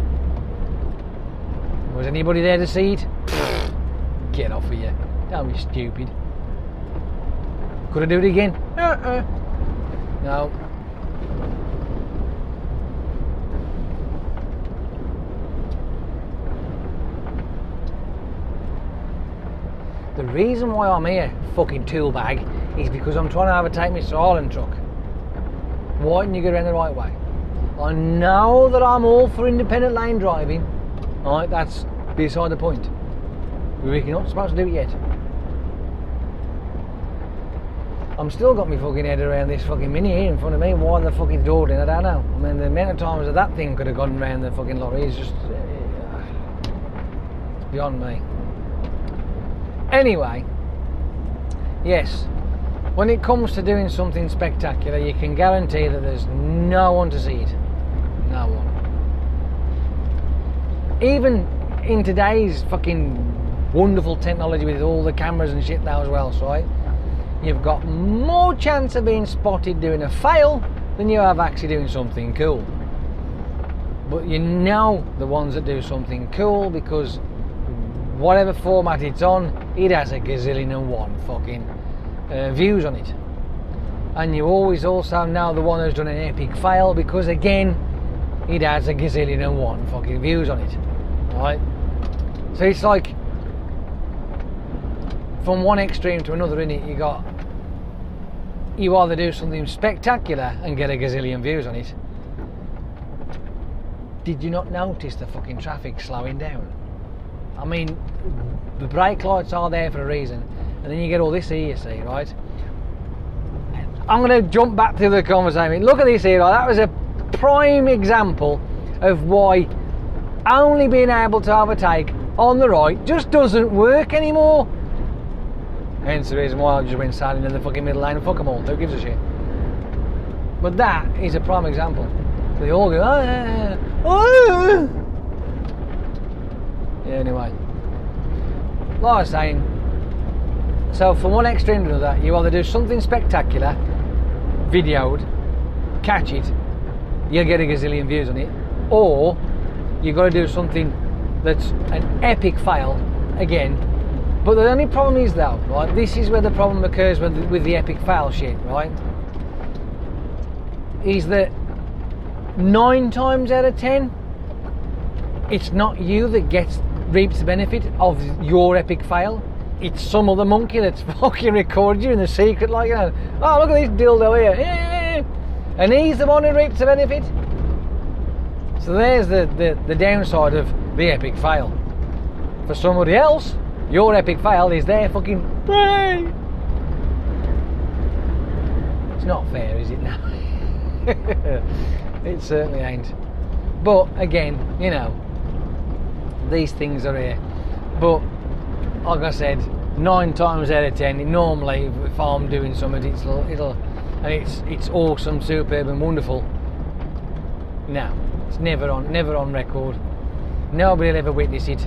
Was anybody there to see it? Get off of you, don't be stupid. Could I do it again? Uh-uh. No. The reason why I'm here, fucking tool bag, is because I'm trying to overtake my Irlam truck. Why didn't you get around the right way? I know that I'm all for independent lane driving. Alright, that's beside the point. We're not supposed to do it yet. I'm still got my fucking head around this fucking Mini here in front of me. Why the fucking door in? I don't know. I mean, the amount of times that that thing could have gone around the fucking lorry is just uh, it's beyond me. Anyway, yes, when it comes to doing something spectacular, you can guarantee that there's no one to see it. No one. Even in today's fucking wonderful technology with all the cameras and shit now as well, right? You've got more chance of being spotted doing a fail than you have actually doing something cool. But you know the ones that do something cool because whatever format it's on, it has a gazillion and one fucking uh, views on it. And you always also know the one who's done an epic fail because again, it has a gazillion and one fucking views on it. Right? So it's like from one extreme to another, innit? You got you either do something spectacular and get a gazillion views on it. Did you not notice the fucking traffic slowing down? I mean, the brake lights are there for a reason, and then you get all this here, you see, right? I'm going to jump back to the conversation. Look at this here, right? That was a prime example of why only being able to overtake on the right just doesn't work anymore. Hence the reason why I just went sailing in the fucking middle lane and fuck them all. Who gives a shit? But that is a prime example. So they all go, oh, yeah, yeah, oh. Yeah, anyway. Like I was saying, so from one extreme to another, you either do something spectacular, videoed, catch it, you'll get a gazillion views on it, or you've got to do something that's an epic fail, again. But the only problem is though, right, this is where the problem occurs with the, with the epic fail shit, right, is that nine times out of ten, it's not you that gets reaps the benefit of your epic fail. It's some other monkey that's fucking recorded you in the secret, like, you know, oh, look at this dildo here, and he's the one who reaps the benefit. So there's the, the, the downside of the epic fail. For somebody else, your epic fail is their fucking brain. It's not fair, is it now? It certainly ain't. But again, you know, these things are here. But like I said, nine times out of ten, normally if I'm doing something, it's it'll and it's it's awesome, superb, and wonderful. No, it's never on, never on record. Nobody'll ever witness it.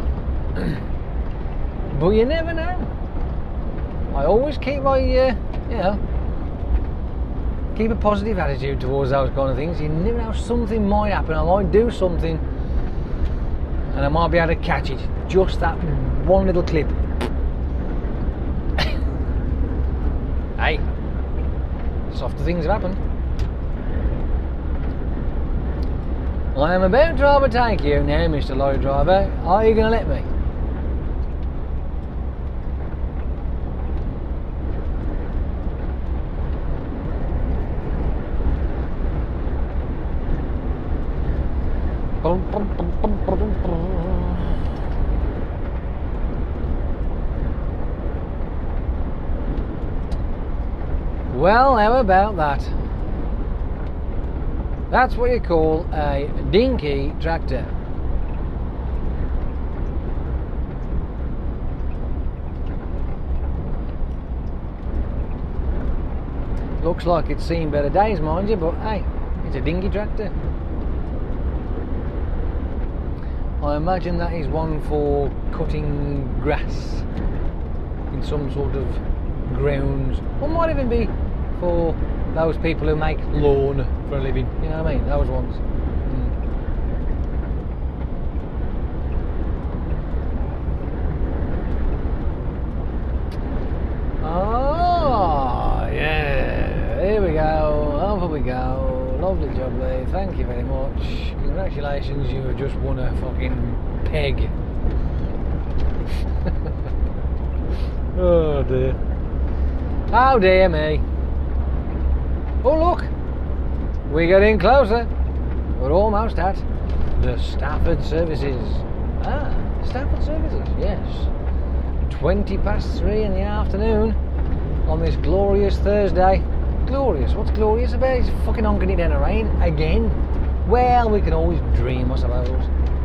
But you never know. I always keep my, uh, you know, keep a positive attitude towards those kind of things. You never know, something might happen. I might do something, and I might be able to catch it. Just that one little clip. Hey, softer things have happened. I am about to overtake you now, Mister Lorry Driver. Are you going to let me? Well, how about that? That's what you call a dinky tractor. Looks like it's seen better days, mind you, but hey, it's a dinky tractor. I imagine that is one for cutting grass in some sort of grounds, or might even be for those people who make lawn for a living, you know what I mean, those ones. Mm. Ah, we go. Lovely job, Lee. Thank you very much. Congratulations, you have just won a fucking peg. Oh dear. Oh dear me. Oh look, we're getting closer. We're almost at the Stafford Services. Ah, Stafford Services, yes. twenty past three in the afternoon on this glorious Thursday. Glorious, what's glorious about it? It's fucking honking it down the rain again. Well, we can always dream, I suppose.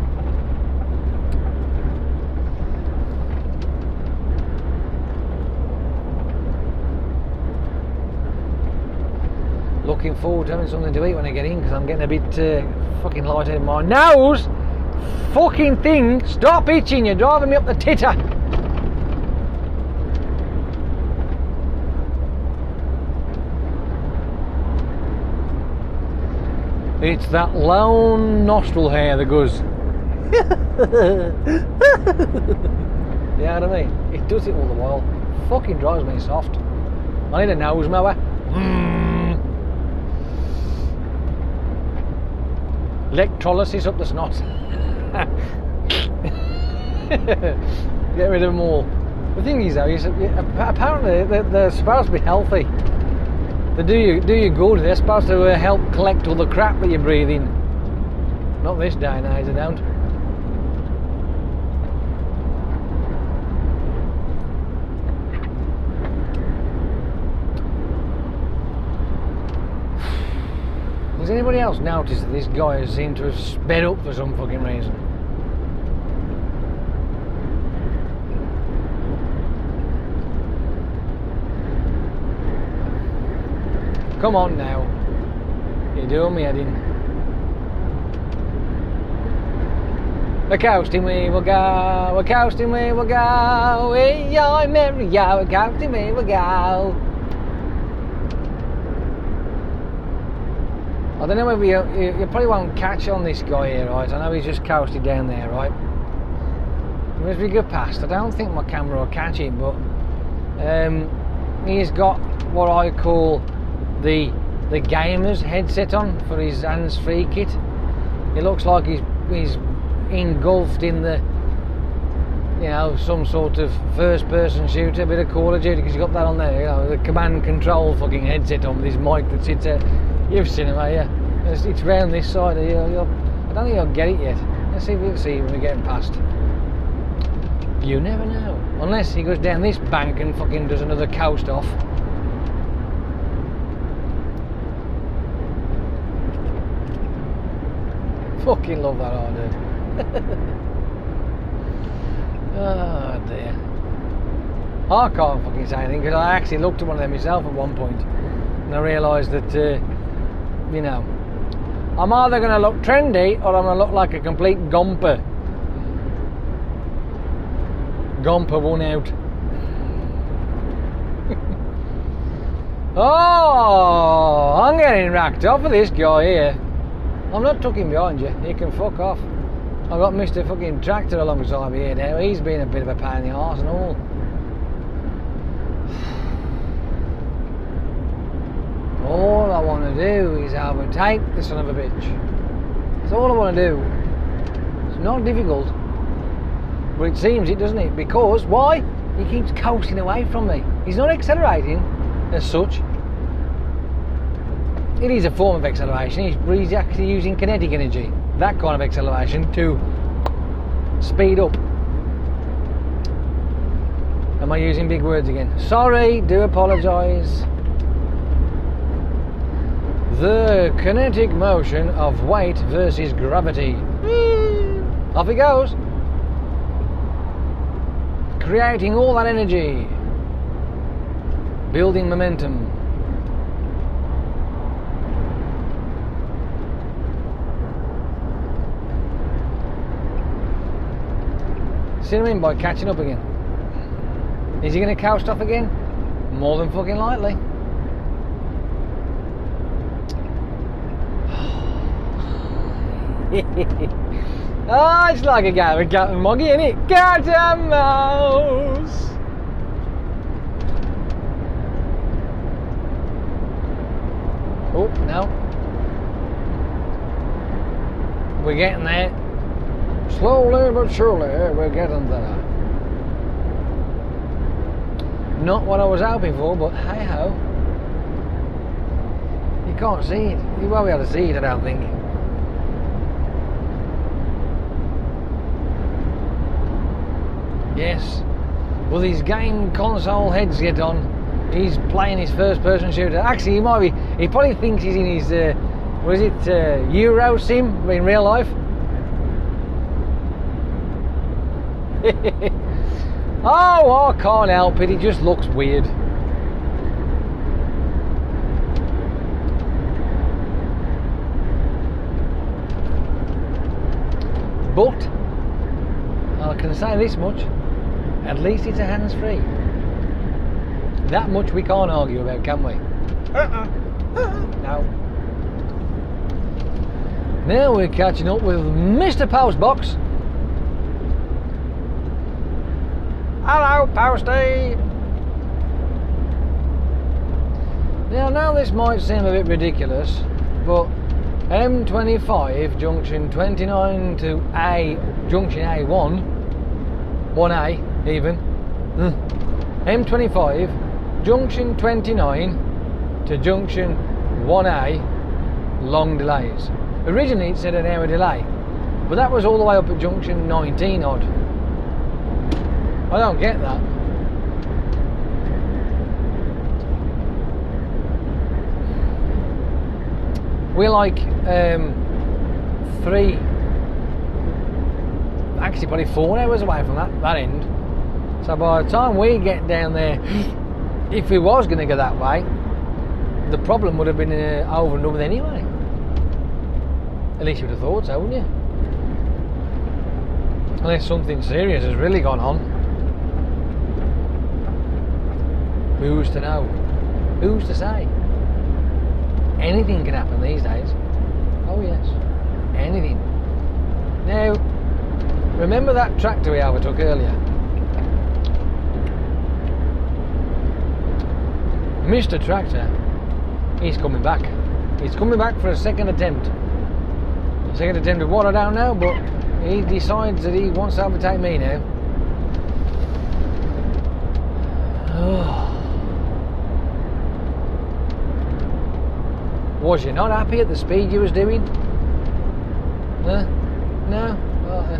Looking forward to having something to eat when I get in, because I'm getting a bit uh, fucking lightheaded. My nose fucking thing, stop itching, you're driving me up the titter. It's that lone nostril hair that goes. You know what I mean? It does it all the while. Fucking drives me soft. I need a nose mower. Mm. Electrolysis up the snot. Get rid of them all. The thing is though, is apparently they're, they're supposed to be healthy. They do you do you good. They're supposed to uh, help collect all the crap that you breathe in. Not this day and age, they don't. Has anybody else noticed that this guy has seemed to have sped up for some fucking reason? Come on now. You're doing me head in. A coasting we will go, a coasting we will go, hey, I'm merry, yo, a coasting we will go. I don't know whether you, you, you probably won't catch on this guy here, right? I know he's just coasted down there, right? As we go past, I don't think my camera will catch him, but um, he's got what I call the the gamer's headset on for his hands-free kit. It looks like he's he's engulfed in the, you know, some sort of first-person shooter, a bit of Call of Duty, because he's got that on there, you know, the command control fucking headset on with his mic that sits there. You've seen him, yeah. It's, it's round this side. You'll, you'll, I don't think I'll get it yet. Let's see if we can see when we're getting past. You never know. Unless he goes down this bank and fucking does another coast off. Fucking love that idea. Oh dear. I can't fucking say anything because I actually looked at one of them myself at one point and I realised that uh, you know, I'm either going to look trendy or I'm going to look like a complete gomper. Gomper one out. Oh, I'm getting racked off of this guy here. I'm not tucking behind you, you can fuck off. I've got Mister fucking Tractor alongside me here now. He's been a bit of a pain in the arse and all. All I want to do is overtake the son of a bitch. That's all I want to do. It's not difficult. But it seems it, doesn't it? Because, why? He keeps coasting away from me. He's not accelerating as such. It is a form of acceleration. He's, he's actually using kinetic energy. That kind of acceleration to speed up. Am I using big words again? Sorry, do apologise. The kinetic motion of weight versus gravity. Off it goes. Creating all that energy. Building momentum. See what I mean by catching up again? Is he going to coast off again? More than fucking likely. Oh, it's like a game of cat and monkey, isn't it? Cat and mouse. Oh, no, we're getting there. Slowly but surely, we're getting there. Not what I was hoping for, but hey ho. You can't see it. You won't be able to see it, I don't think. Yes. Well, these game console heads get on. He's playing his first person shooter. Actually, he might be. He probably thinks he's in his. Uh, what is it? Uh, Euro sim in real life. Oh, I can't help it. It just looks weird. But I can say this much: at least it's a hands-free. That much we can't argue about, can we? Uh-uh. Uh-uh. No. Now we're catching up with Mister Postbox. Hello, Posty. Now, now this might seem a bit ridiculous, but M twenty-five junction twenty-nine to A junction A one, one A even. M twenty-five junction twenty-nine to junction one A, long delays. Originally it said an hour delay, but that was all the way up at junction nineteen odd. I don't get that. We're like um, three, actually probably four hours away from that, that end. So by the time we get down there, if we was going to go that way, the problem would have been uh, over and done with anyway. At least you would have thought so, wouldn't you? Unless something serious has really gone on. Who's to know? Who's to say? Anything can happen these days. Oh yes, anything. Now, remember that tractor we overtook earlier? Mister Tractor, he's coming back. He's coming back for a second attempt. A second attempt at what, I don't know, but he decides that he wants to overtake me now. Oh. Was you not happy at the speed you was doing? Huh? No? Oh, uh.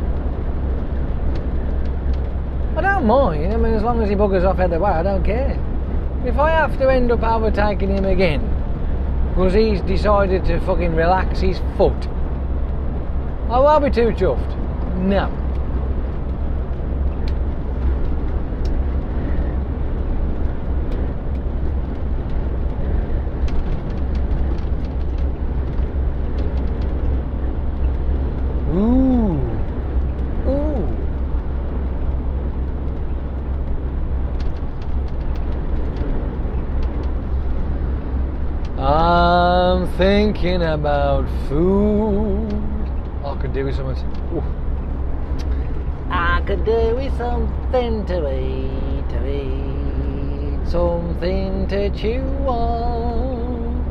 I don't mind. I mean, as long as he buggers off out the way, I don't care. If I have to end up overtaking him again because he's decided to fucking relax his foot, I won't be too chuffed. No. Ooh. Ooh. I'm thinking about food. I could do with something. Ooh. I could do with something to eat, to eat, something to chew on.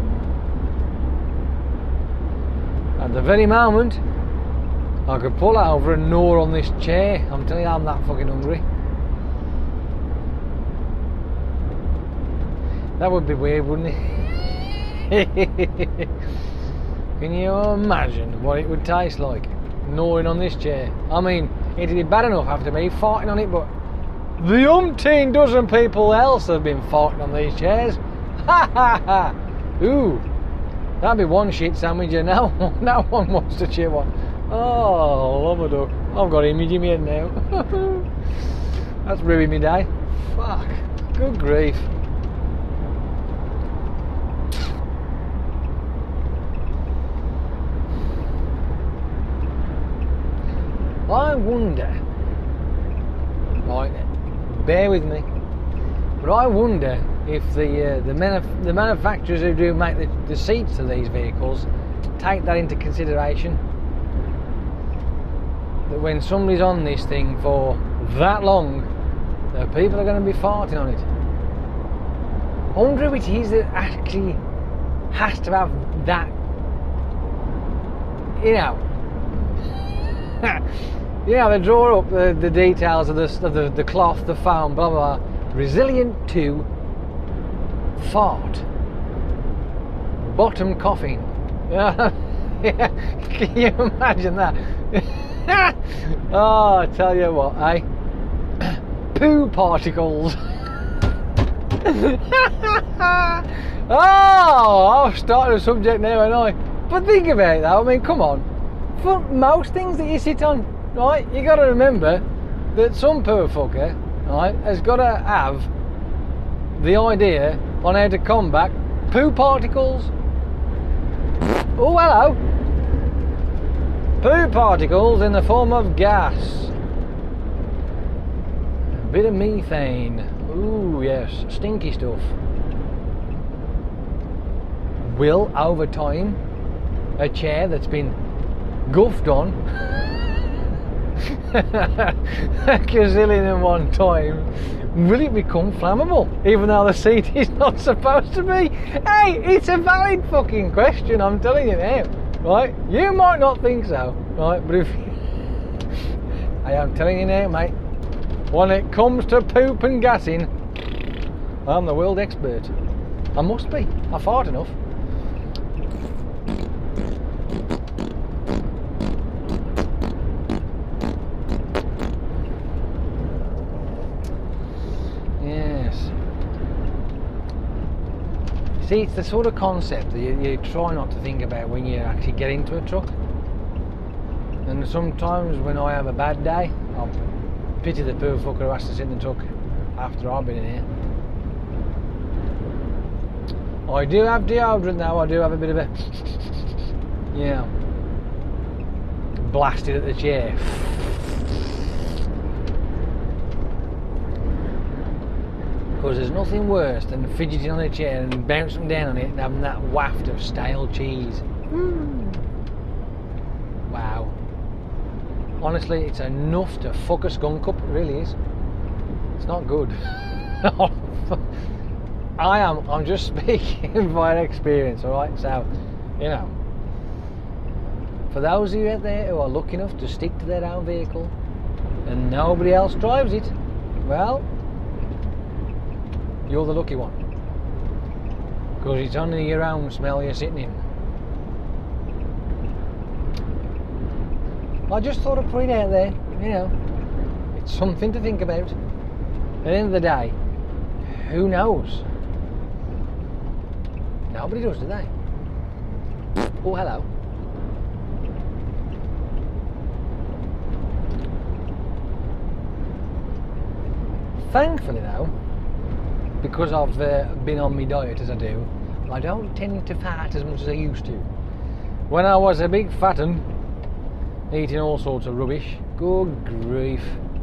At the very moment, I could pull over and gnaw on this chair. I'm telling you, I'm that fucking hungry. That would be weird, wouldn't it? Can you imagine what it would taste like gnawing on this chair? I mean, it'd be bad enough after me farting on it, but the umpteen dozen people else have been farting on these chairs. Ha ha ha! Ooh, that'd be one shit sandwich, and now no one wants to chew one. Oh, love a duck. I've got image in my head now. That's ruined me day. Fuck. Good grief. I wonder, right, bear with me, but I wonder if the uh, the, manuf- the manufacturers who do make the, the seats of these vehicles take that into consideration. That when somebody's on this thing for that long, that people are going to be farting on it. I wonder who it is that actually has to have that, you know, Yeah, they draw up the, the details of the, of the the cloth, the foam, blah blah blah. Resilient to fart, bottom coughing. Yeah, can you imagine that? Oh, I tell you what, eh? Poo particles. Oh, I've started a subject now, haven't I? But think about it though, I mean, come on. For most things that you sit on, right, you got to remember that some poor fucker, right, has got to have the idea on how to combat poo particles. Oh, hello. Poo particles in the form of gas. A bit of methane. Ooh, yes, stinky stuff. Will, over time, a chair that's been guffed on a gazillion and one time, will it become flammable? Even though the seat is not supposed to be? Hey, it's a valid fucking question, I'm telling you now. Right? You might not think so, right? But if I am telling you now, mate, when it comes to poop and gassing, I'm the world expert. I must be. I fart enough. Yes. See, it's the sort of concept that you, you try not to think about when you actually get into a truck. And sometimes when I have a bad day, I'll pity the poor fucker who has to sit in the truck after I've been in here. I do have deodorant though, I do have a bit of a, you know, blasted at the chair. Because there's nothing worse than fidgeting on a chair and bouncing down on it and having that waft of stale cheese. Mm. Wow. Honestly, it's enough to fuck a skunk up, it really is. It's not good. I am, I'm just speaking by experience, alright? So, you know, for those of you out there who are lucky enough to stick to their own vehicle and nobody else drives it, well, you're the lucky one. Because it's only your own smell you're sitting in. I just thought I'd put it out there, you know, it's something to think about. At the end of the day, who knows? Nobody does, do they? Oh, hello. Thankfully though, because I've uh, been on my diet as I do, I don't tend to fart as much as I used to. When I was a big fatten, eating all sorts of rubbish, good grief.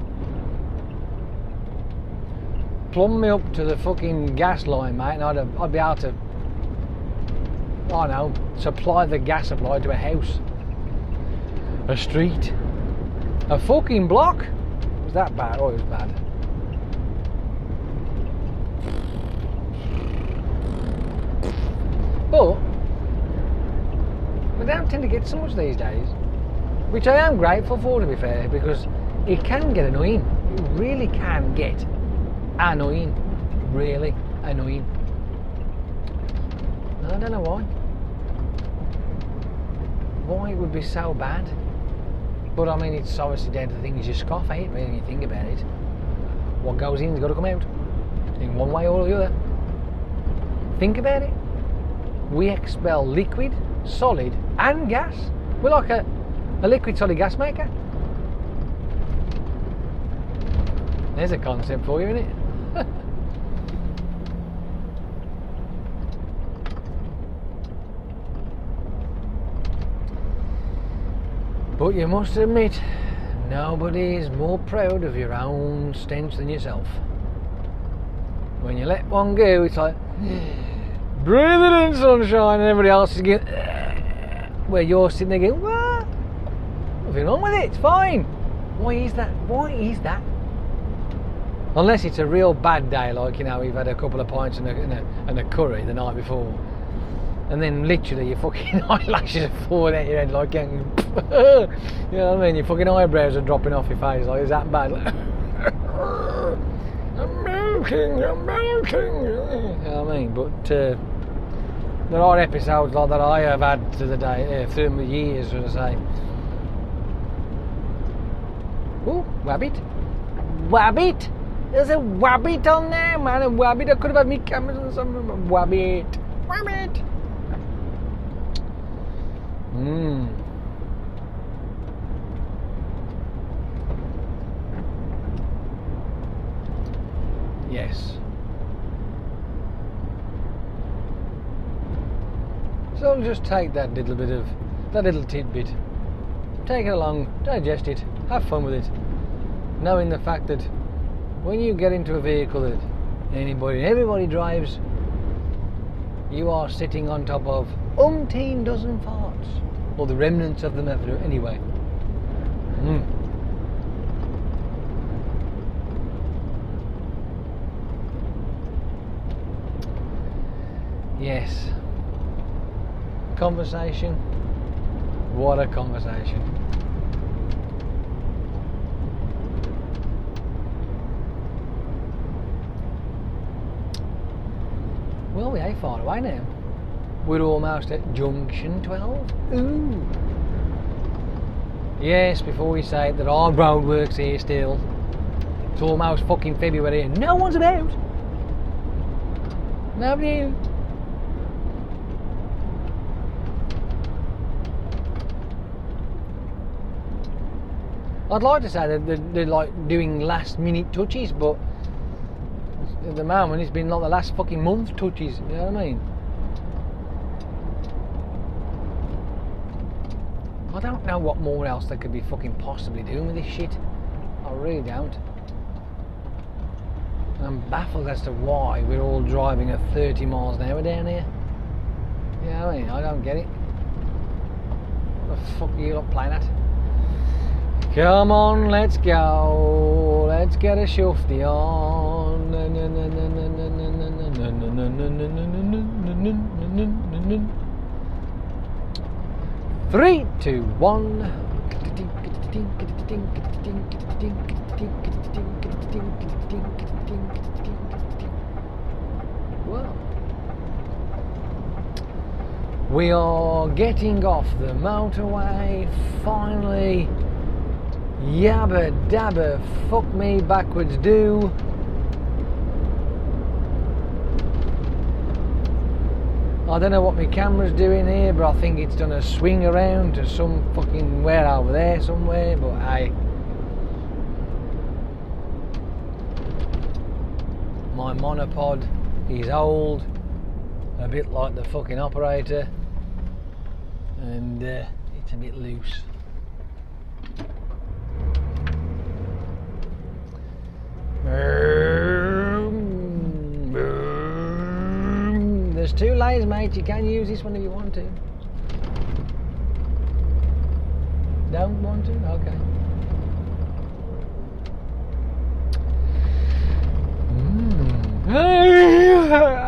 Plumb me up to the fucking gas line, mate, and I'd, have, I'd be able to, I don't know, supply the gas supply to a house, a street, a fucking block. Was that bad? Oh, it was bad. But we don't tend to get so much these days, which I am grateful for, to be fair, because it can get annoying. It really can get annoying, really annoying. And I don't know why. Why it would be so bad. But I mean, it's obviously down to the things you scoff at, really, when you think about it. What goes in's got to come out, in one way or the other. Think about it. We expel liquid, solid, and gas. We're like a, a liquid solid gas maker. There's a concept for you, isn't it? But you must admit, nobody is more proud of your own stench than yourself. When you let one go, it's like, breathe it in, sunshine, and everybody else is going, where you're sitting there going, what? Nothing wrong with it, it's fine. Why is that? Why is that? Unless it's a real bad day, like, you know, we've had a couple of pints and a, and a, and a curry the night before. and then literally your fucking eyelashes are falling out your head like, you know what I mean? Your fucking eyebrows are dropping off your face. Like, is that bad? Like, I'm melting, I'm melting. You know what I mean? But uh, there are episodes like that I have had to the day, uh, through the years, should I say. Ooh, wabbit. Wabbit! There's a wabbit on there, man. A wabbit. I could have had me cameras on something. Wabbit. Wabbit. Mmm. Yes. So I'll just take that little bit of, that little tidbit, take it along, digest it, have fun with it, knowing the fact that when you get into a vehicle that anybody, everybody drives, you are sitting on top of umpteen dozen farts, or the remnants of them ever anyway. Mm. Yes. Conversation. What a conversation. Well, we ain't far away now. We're almost at junction twelve. Ooh. Yes, before we say it, there are roadworks here still. It's almost fucking February and no one's about. Nobody. I'd like to say that they're, they're like doing last minute touches, but at the moment it's been like the last fucking month touches, you know what I mean? I don't know what more else they could be fucking possibly doing with this shit. I really don't. I'm baffled as to why we're all driving at thirty miles an hour down here. You know what I mean? I don't get it. What the fuck are you lot playing at? Come on, let's go. Let's get a shufty on. Three, two, one. Well, we are getting off the motorway finally. Yabba dabba, fuck me backwards do. I don't know what my camera's doing here, but I think it's done a swing around to some fucking where over there somewhere, but hey. My monopod is old, a bit like the fucking operator, and uh, it's a bit loose. There's two lanes, mate. You can use this one if you want to. Don't want to? Okay. Mm.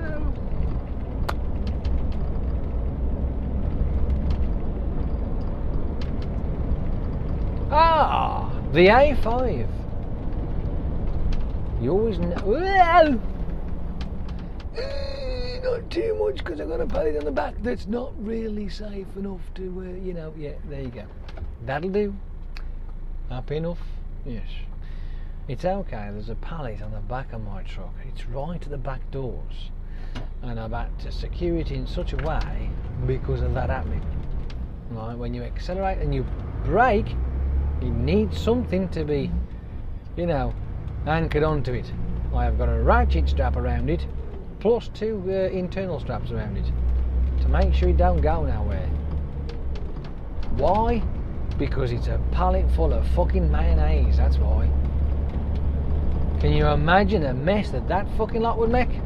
Ah, the A five. You always know. Well, not too much because I've got a pallet on the back that's not really safe enough to, uh, you know. Yeah, there you go. That'll do. Happy enough? Yes. It's okay. There's a pallet on the back of my truck. It's right at the back doors, and I've had to secure it in such a way because of that happening. Right, when you accelerate and you brake, you need something to be, you know, anchored onto it. I have got a ratchet strap around it, plus two uh, internal straps around it, to make sure it don't go nowhere. Why? Because it's a pallet full of fucking mayonnaise, that's why. Can you imagine the mess that that fucking lot would make?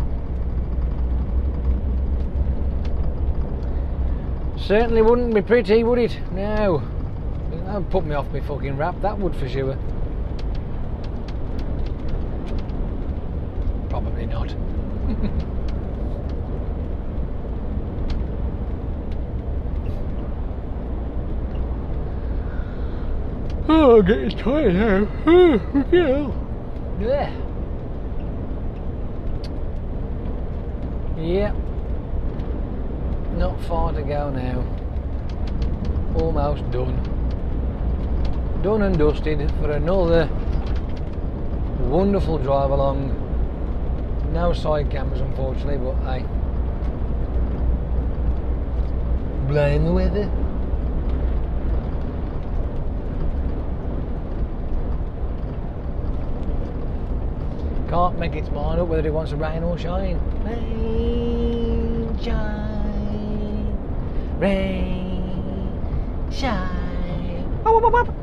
Certainly wouldn't be pretty, would it? No. That would put me off my fucking rap, that would for sure. Probably not. Oh, I'm getting tired now. Oh, yeah. Yeah. Yep. Not far to go now. Almost done. Done and dusted for another wonderful drive along. No side cameras unfortunately, but hey. Blame the weather. Can't make its mind up whether it wants to rain or shine. Rain, shine, rain, shine. Oh, oh, oh, oh.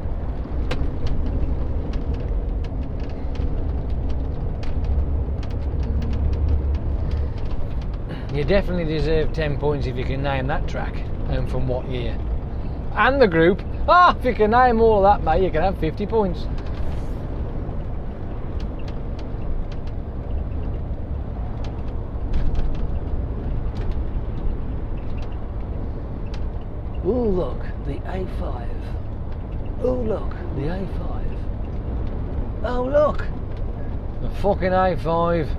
You definitely deserve ten points if you can name that track and from what year. And the group. Ah, if you can name all of that, mate, you can have fifty points. Oh look, the A five. Oh look, the A five. Oh look, the fucking A five.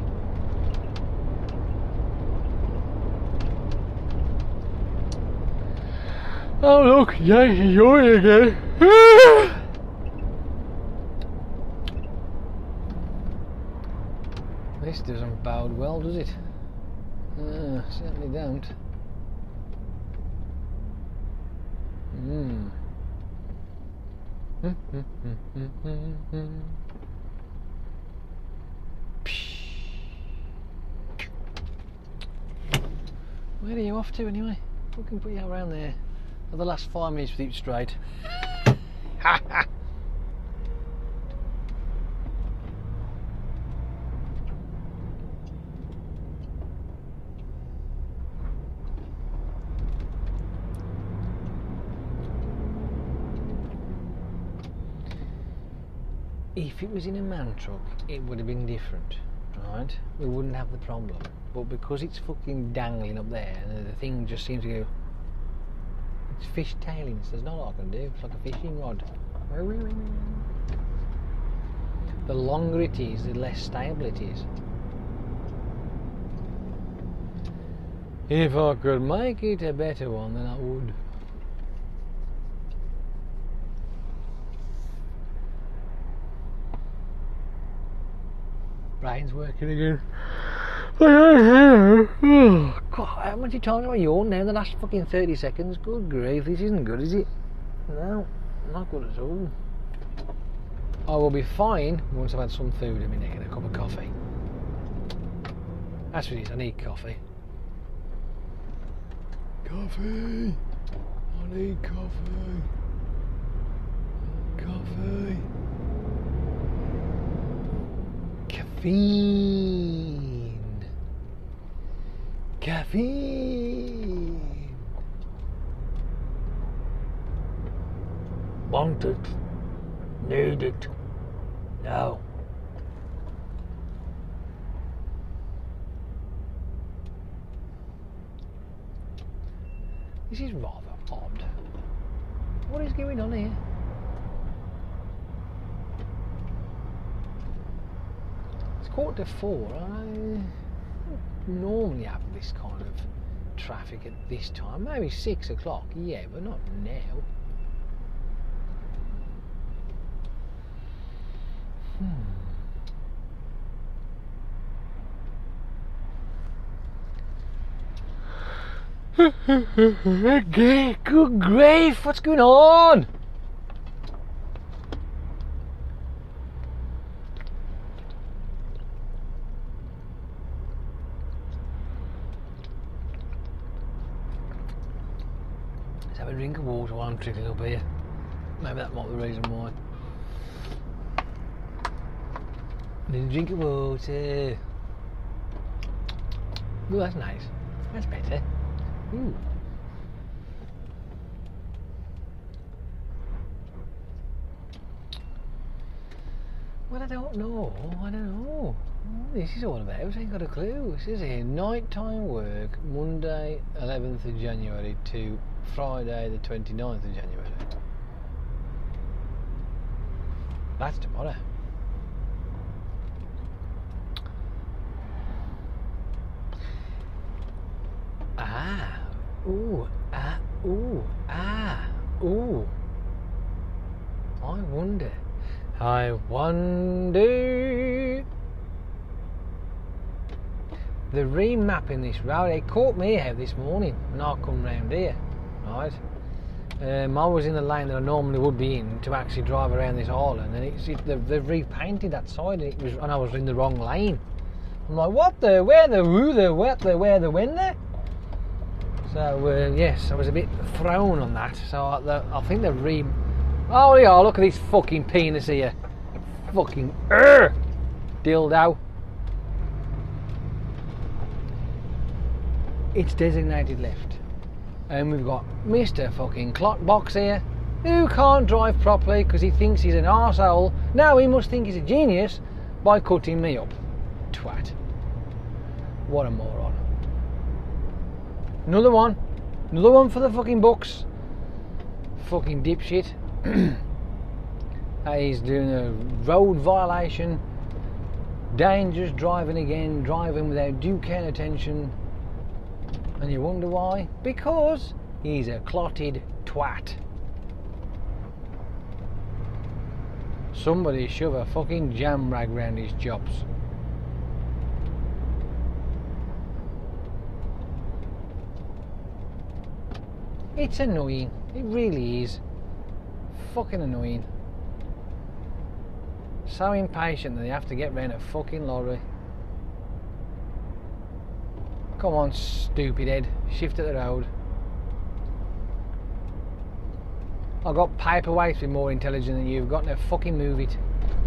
Oh look, yes, he's yawning again. This doesn't bode well, does it? Uh, certainly don't. Mm. Where are you off to anyway? Fucking put you around there. For the last five minutes with it straight. Ha ha! If it was in a man truck, it would have been different, right? We wouldn't have the problem. But because it's fucking dangling up there, and the thing just seems to go. It's fishtailing, so there's not a lot I can do. It's like a fishing rod. The longer it is, the less stable it is. If I could make it a better one, then I would. Brain's working again. Oh, God, how much time have I yawned now in the last fucking thirty seconds? Good grief, this isn't good, is it? No, not good at all. I will be fine once I've had some food in my neck and a cup of coffee. That's what it is, I need coffee. Coffee! I need coffee! Coffee! Caffeine! Caffeine! Want it? Need it? No. This is rather odd. What is going on here? It's quarter to four. I normally have this kind of traffic at this time. Maybe six o'clock, yeah, but not now. Hmm. Okay, good grief, what's going on? Let's have a drink of water while I'm trickling up here. Maybe that might be the reason why. Need a drink of water. Ooh, that's nice. That's better. Ooh. Well, I don't know. I don't know. What this is all about. I ain't got a clue. It says here nighttime work Monday eleventh of January to Friday the twenty-ninth of January. That's tomorrow. Ah, ooh, ah, ooh, ah, ooh. I wonder. I wonder. The remapping this road, it caught me out this morning when I come round here, right? Um, I was in the lane that I normally would be in to actually drive around this island, and it's it, they've, they've repainted that side, and it was, and I was in the wrong lane. I'm like, what the, where the, who the, what the, where the, when the? So uh, yes, I was a bit thrown on that. So I, the, I think they've re. Oh yeah, look at this fucking penis here, fucking uh, dildo. It's designated left, and we've got Mister fucking Clock Box here, who can't drive properly because he thinks he's an arsehole. Now he must think he's a genius by cutting me up. Twat. What a moron. Another one. Another one for the fucking books. Fucking dipshit. He's doing a road violation. Dangerous driving again. Driving without due care and attention. And you wonder why? Because he's a clotted twat. Somebody shove a fucking jam rag round his chops. It's annoying. It really is. Fucking annoying. So impatient that they have to get round a fucking lorry. Come on, stupid head. Shift at the road. I've got paperweights to be more intelligent than you. You've got to fucking move it.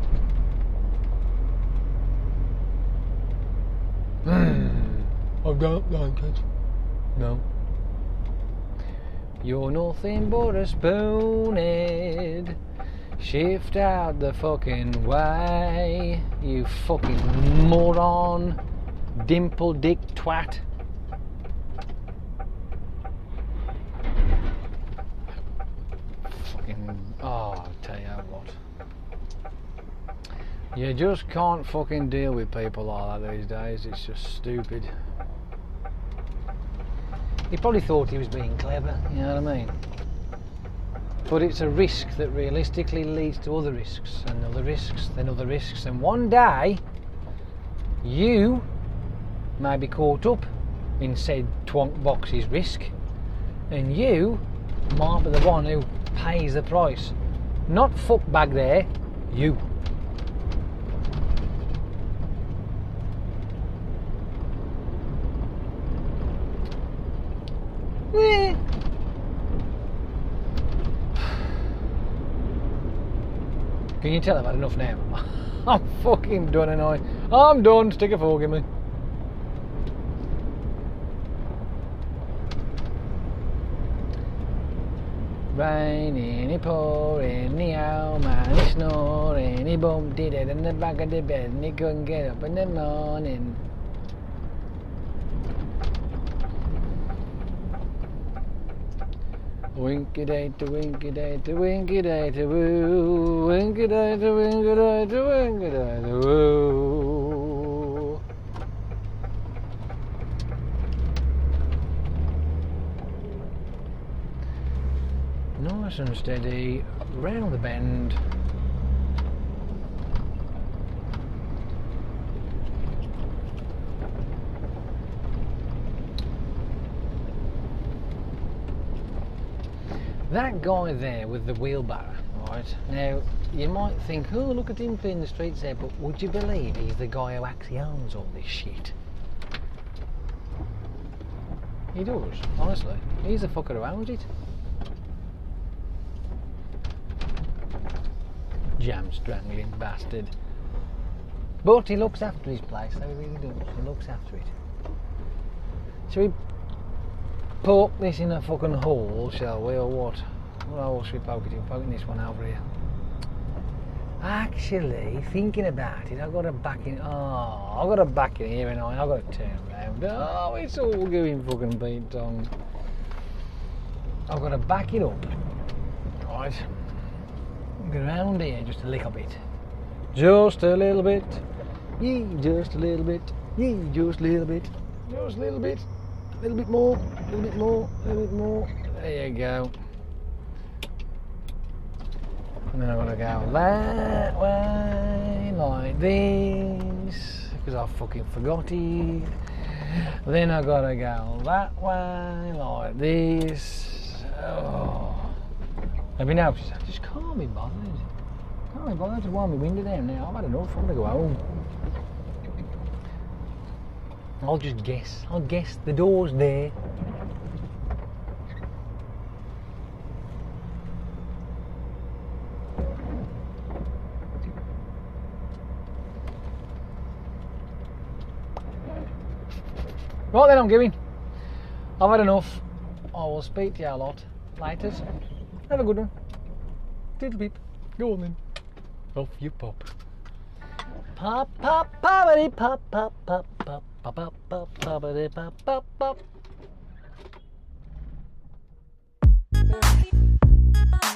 I've got blankets. No. You're nothing but a spoonhead. Shift out the fucking way, you fucking moron. Dimple dick twat. Fucking, oh, I'll tell you what. You just can't fucking deal with people like that these days. It's just stupid. He probably thought he was being clever, you know what I mean? But it's a risk that realistically leads to other risks, and other risks, then other risks, and one day you may be caught up in said twonk box's risk, and you might be the one who pays the price. Not fuck back there, you. Eh. Can you tell I've had enough now? I'm fucking done and I. I'm done, stick a fork in me. Raining, it pouring, the old man is snoring, he bumped it head in the back of the bed and he couldn't get up in the morning. Winky day to winky day to winky day to woo, winky day to winky day to winky day to woo. Nice and steady, round the bend. That guy there with the wheelbarrow, right? Now, you might think, oh, look at him in the streets there, but would you believe he's the guy who actually owns all this shit? He does, honestly. He's the fucker who owns it. Jam strangling bastard. But he looks after his place, though, he really does. He looks after it. So he poke this in a fucking hole, shall we, or what? What hole should we poke it in? Poking this one over here. Actually, thinking about it, I've got to back in. Oh, I've got to back in here, and I? I've got to turn around. Oh, it's all going fucking beat tongue. I've got to back it up, right? Look around here just a little bit. Just a little bit. Yeah, just a little bit. Yeah, just a little bit. Just a little bit. A little bit more. A little bit more. A little bit more. There you go. And then I've got to go that way, like this, because I fucking forgot it. Then I've got to go that way, like this. Oh. Have you noticed? I just can't be bothered. Can't be bothered to wind my window down now. I've had enough. I want to go home. I'll just guess. I'll guess the door's there. Right then, I'm going. I've had enough. I will speak to you a lot later. Have a good one. Diddle beep. Go on then. Off you pop. Pop, pop, poppity, pop, pop, pop, pop, pop, pop, pop, poppity, pop, pop, pop.